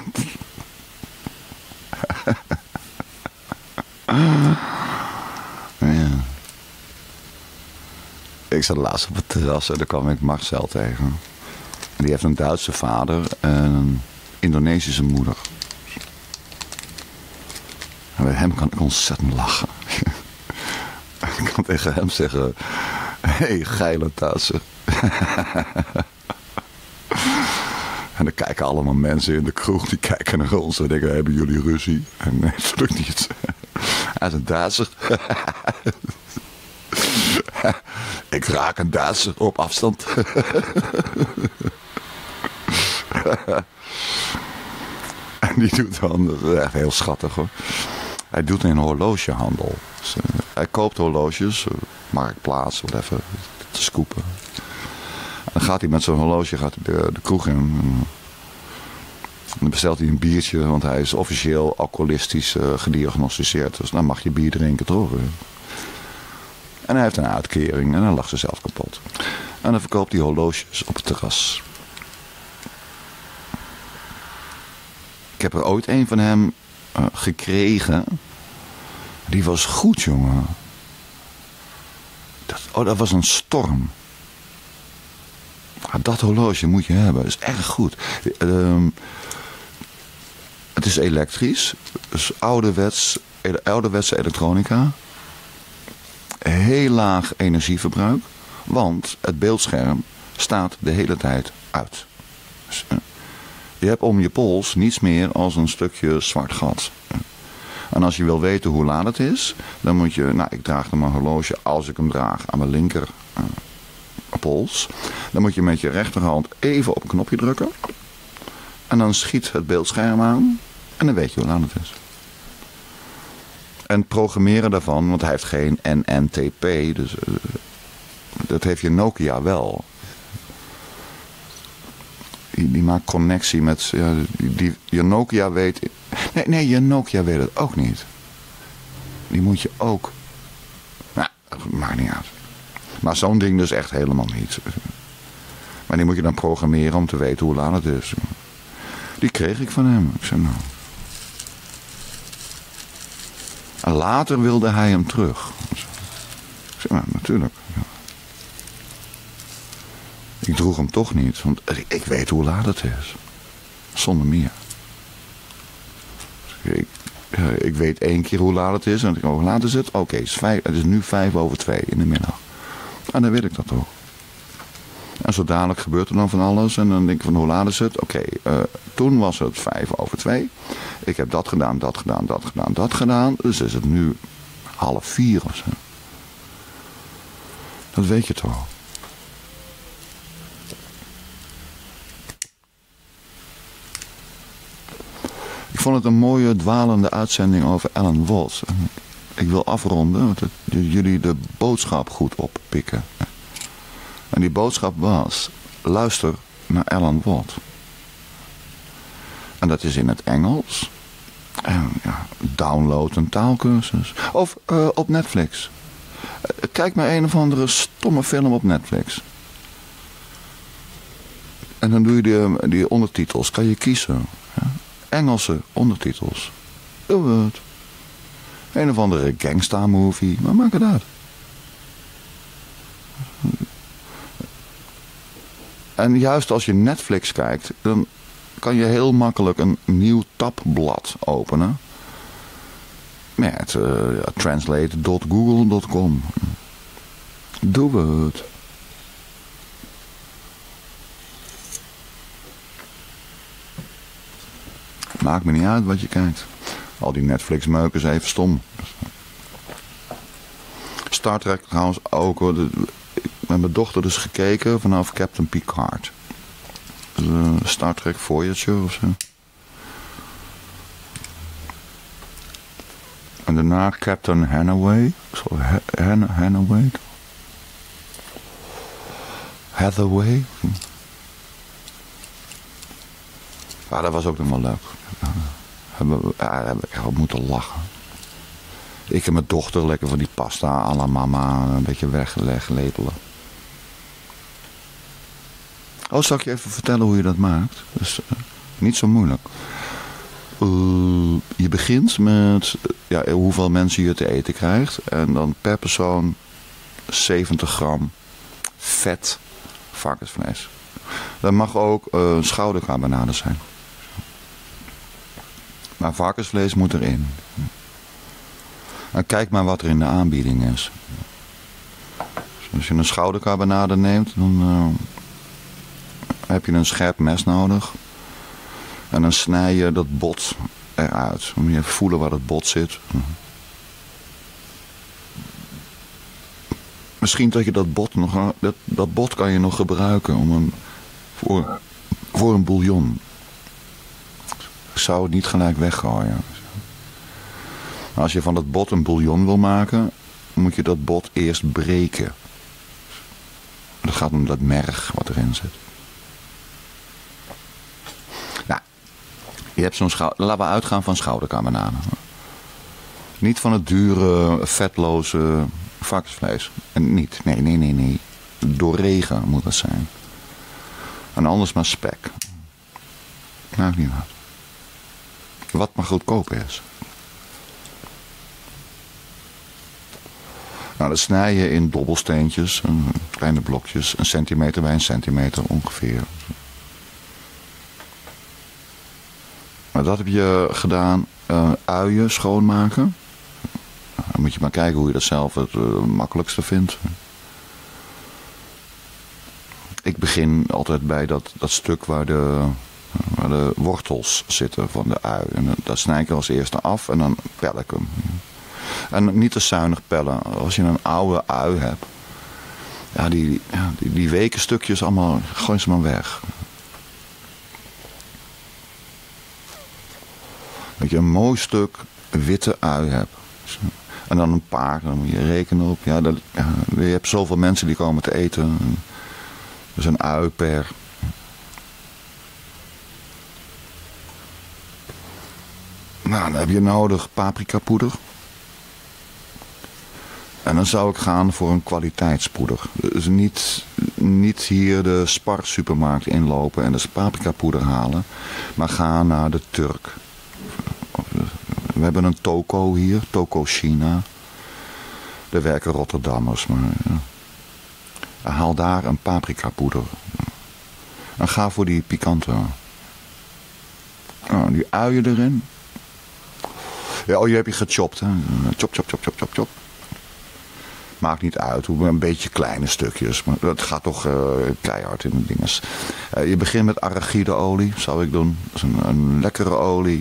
Ja. Ik zat laatst op het terras en daar kwam ik Marcel tegen. Die heeft een Duitse vader en een Indonesische moeder. En bij hem kan ik ontzettend lachen. Ik kan tegen hem zeggen: hey, geile Duitser. En dan kijken allemaal mensen in de kroeg, die kijken naar ons en denken: hebben jullie ruzie? En nee, dat lukt niet. Hij is een Duitser. Ik raak een Duitser op afstand. En die doet dan, dat is echt heel schattig hoor. Hij doet een horlogehandel. Dus, hij koopt horloges, marktplaats, whatever, te scoopen. En dan gaat hij met zo'n horloge de kroeg in. En dan bestelt hij een biertje, want hij is officieel alcoholistisch gediagnosticeerd. Dus dan mag je bier drinken toch. En hij heeft een uitkering en dan lacht ze zelf kapot. En dan verkoopt hij horloges op het terras. Ik heb er ooit een van hem gekregen. Die was goed, jongen. Dat was een storm. dat horloge moet je hebben. Dat is erg goed. Het is elektrisch. Dus ouderwetse elektronica. Heel laag energieverbruik. Want het beeldscherm staat de hele tijd uit. Dus, je hebt om je pols niets meer als een stukje zwart gat. En als je wil weten hoe laat het is, dan moet je... Nou, ik draag dan mijn horloge, als ik hem draag, aan mijn linker pols. Dan moet je met je rechterhand even op een knopje drukken. En dan schiet het beeldscherm aan. En dan weet je hoe laat het is. En het programmeren daarvan, want hij heeft geen NNTP. Dus dat heeft je Nokia wel. Die maakt connectie met... Ja, je Nokia weet... Nee, je Nokia weet het ook niet. Die moet je ook... Nou, dat maakt niet uit. Maar zo'n ding dus echt helemaal niet. Maar die moet je dan programmeren om te weten hoe laat het is. Die kreeg ik van hem. Ik zei nou... En later wilde hij hem terug. Ik zei nou, natuurlijk. Ik droeg hem toch niet, want ik weet hoe laat het is. Zonder meer. Ik weet 1 keer hoe laat het is. En ik denk, hoe laat is het? Oké, het is nu 2:05 in de middag. En dan weet ik dat toch. En zo dadelijk gebeurt er dan van alles. En dan denk ik van, hoe laat is het? Oké, toen was het 2:05. Ik heb dat gedaan, dat gedaan, dat gedaan, dat gedaan. Dus is het nu 3:30 of zo. Dat weet je toch. Ik vond het een mooie dwalende uitzending over Alan Watts. Ik wil afronden, want jullie de boodschap goed oppikken. En die boodschap was, luister naar Alan Watts. En dat is in het Engels. En ja, download een taalkursus. Of op Netflix. Kijk maar een of andere stomme film op Netflix. En dan doe je die ondertitels. Kan je kiezen. Ja? Engelse ondertitels. Doe het. Een of andere gangsta movie. Maar maak het uit. En juist als je Netflix kijkt, dan kan je heel makkelijk een nieuw tabblad openen. Met translate.google.com. Doe het. Maakt me niet uit wat je kijkt. Al die Netflix-meukers even stom. Star Trek trouwens ook. Hoor. Ik heb mijn dochter dus gekeken vanaf Captain Picard. Dus, Star Trek Voyager of zo. En daarna Captain Hathaway. Hathaway. Ja, dat was ook nog wel leuk. Heb ik echt moeten lachen. Ik en mijn dochter lekker van die pasta à la mama een beetje weglepelen. Oh, zal ik je even vertellen hoe je dat maakt? Dus, niet zo moeilijk. Je begint met hoeveel mensen je te eten krijgt. En dan per persoon 70 gram vet varkensvlees. Dat mag ook schouderkarbonade zijn. Maar varkensvlees moet erin. En kijk maar wat er in de aanbieding is. Dus als je een schouderkarbonade neemt, dan heb je een scherp mes nodig. En dan snij je dat bot eruit. Dan moet je even voelen waar het bot zit. Misschien dat je dat bot kan je nog gebruiken voor een bouillon. Ik zou het niet gelijk weggooien. Maar als je van dat bot een bouillon wil maken, moet je dat bot eerst breken. Dat gaat om dat merg wat erin zit. Nou, je hebt zo'n laten we uitgaan van schouderkarbonade. Niet van het dure, vetloze varkensvlees. En niet, nee. Doorregen moet dat zijn. En anders maar spek. Maakt niet uit. Wat maar goedkoop is. Nou, dat snij je in dobbelsteentjes, kleine blokjes, 1 centimeter bij 1 centimeter ongeveer. Nou, dat heb je gedaan. Uien schoonmaken. Dan moet je maar kijken hoe je dat zelf het makkelijkste vindt. Ik begin altijd bij dat stuk waar de wortels zitten van de ui. En dat snij ik als eerste af en dan pel ik hem. En niet te zuinig pellen. Als je een oude ui hebt. Ja, die weken stukjes allemaal, gooi ze maar weg. Dat je een mooi stuk witte ui hebt. En dan een paar, dan moet je rekenen op. Ja, je hebt zoveel mensen die komen te eten. Dus een ui per. Nou, dan heb je nodig paprikapoeder. En dan zou ik gaan voor een kwaliteitspoeder. Dus niet hier de Spar supermarkt inlopen en de paprikapoeder halen. Maar ga naar de Turk. We hebben een toko hier, Toko China. Er werken Rotterdammers, maar haal daar een paprikapoeder. En ga voor die pikante. Die uien erin. Ja, je hebt je gechopt, hè. Chop. Maakt niet uit, een beetje kleine stukjes. Maar dat gaat toch keihard in de dinges. Je begint met arachideolie, zou ik doen. Dat is een lekkere olie.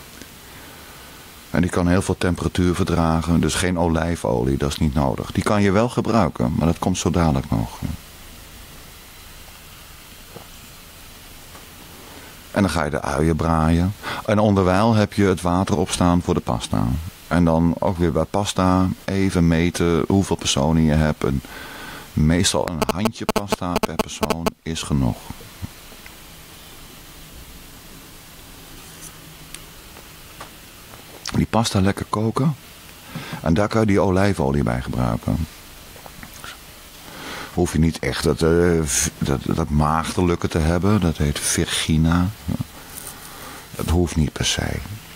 En die kan heel veel temperatuur verdragen. Dus geen olijfolie, dat is niet nodig. Die kan je wel gebruiken, maar dat komt zo dadelijk nog. En dan ga je de uien braaien. En onderwijl heb je het water opstaan voor de pasta. En dan ook weer bij pasta even meten hoeveel personen je hebt. En meestal een handje pasta per persoon is genoeg. Die pasta lekker koken. En daar kan je die olijfolie bij gebruiken. Hoef je niet echt dat maagdelijke te hebben. Dat heet virgina. Dat hoeft niet per se.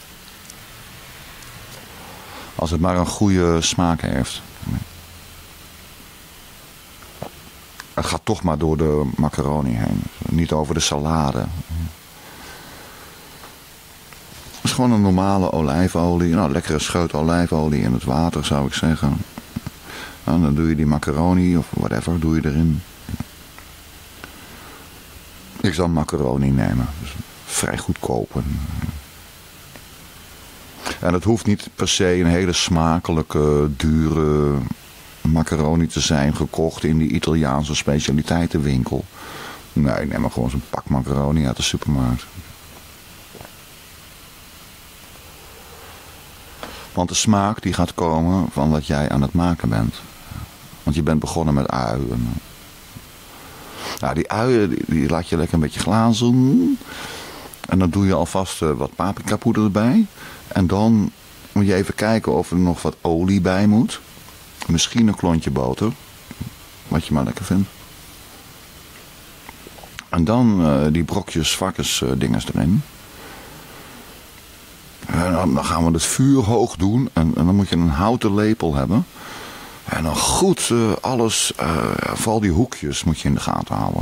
Als het maar een goede smaak heeft. Het gaat toch maar door de macaroni heen. Niet over de salade. Het is gewoon een normale olijfolie. Nou, lekkere scheut olijfolie in het water zou ik zeggen. En dan doe je die macaroni of whatever doe je erin. Ik zal macaroni nemen. Dus vrij goedkoop. En het hoeft niet per se een hele smakelijke, dure macaroni te zijn, gekocht in die Italiaanse specialiteitenwinkel. Nee, neem maar gewoon zo'n pak macaroni uit de supermarkt. Want de smaak die gaat komen van wat jij aan het maken bent. Want je bent begonnen met uien. Nou, die uien die laat je lekker een beetje glazen. En dan doe je alvast wat paprikapoeder erbij. En dan moet je even kijken of er nog wat olie bij moet. Misschien een klontje boter. Wat je maar lekker vindt. En dan die brokjes varkensdinges erin. En dan gaan we het vuur hoog doen. En dan moet je een houten lepel hebben. En dan goed alles, vooral die hoekjes moet je in de gaten houden.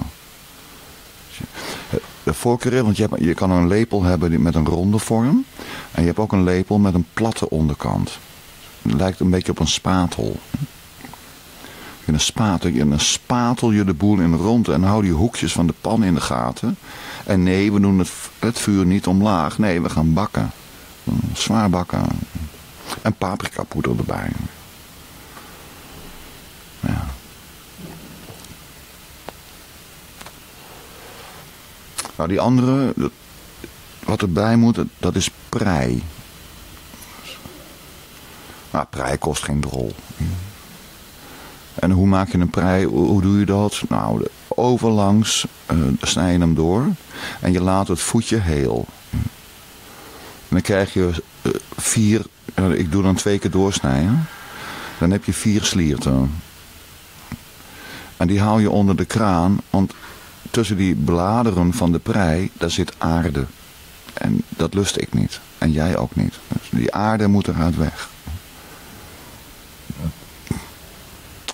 De voorkeur, want je kan een lepel hebben met een ronde vorm. En je hebt ook een lepel met een platte onderkant. Het lijkt een beetje op een spatel. In een spatel je de boel in rond en hou die hoekjes van de pan in de gaten. En nee, we doen het vuur niet omlaag. Nee, we gaan bakken. Zwaar bakken. En paprikapoeder erbij. Ja. Nou, die andere, wat erbij moet, dat is prei. Nou, prei kost geen drol. En hoe maak je een prei? Hoe doe je dat? Nou, overlangs snij je hem door. En je laat het voetje heel. En dan krijg je 4, ik doe dan 2 keer doorsnijden. Dan heb je 4 slierten. En die hou je onder de kraan, want tussen die bladeren van de prei, daar zit aarde. En dat lust ik niet. En jij ook niet. Dus die aarde moet eruit weg.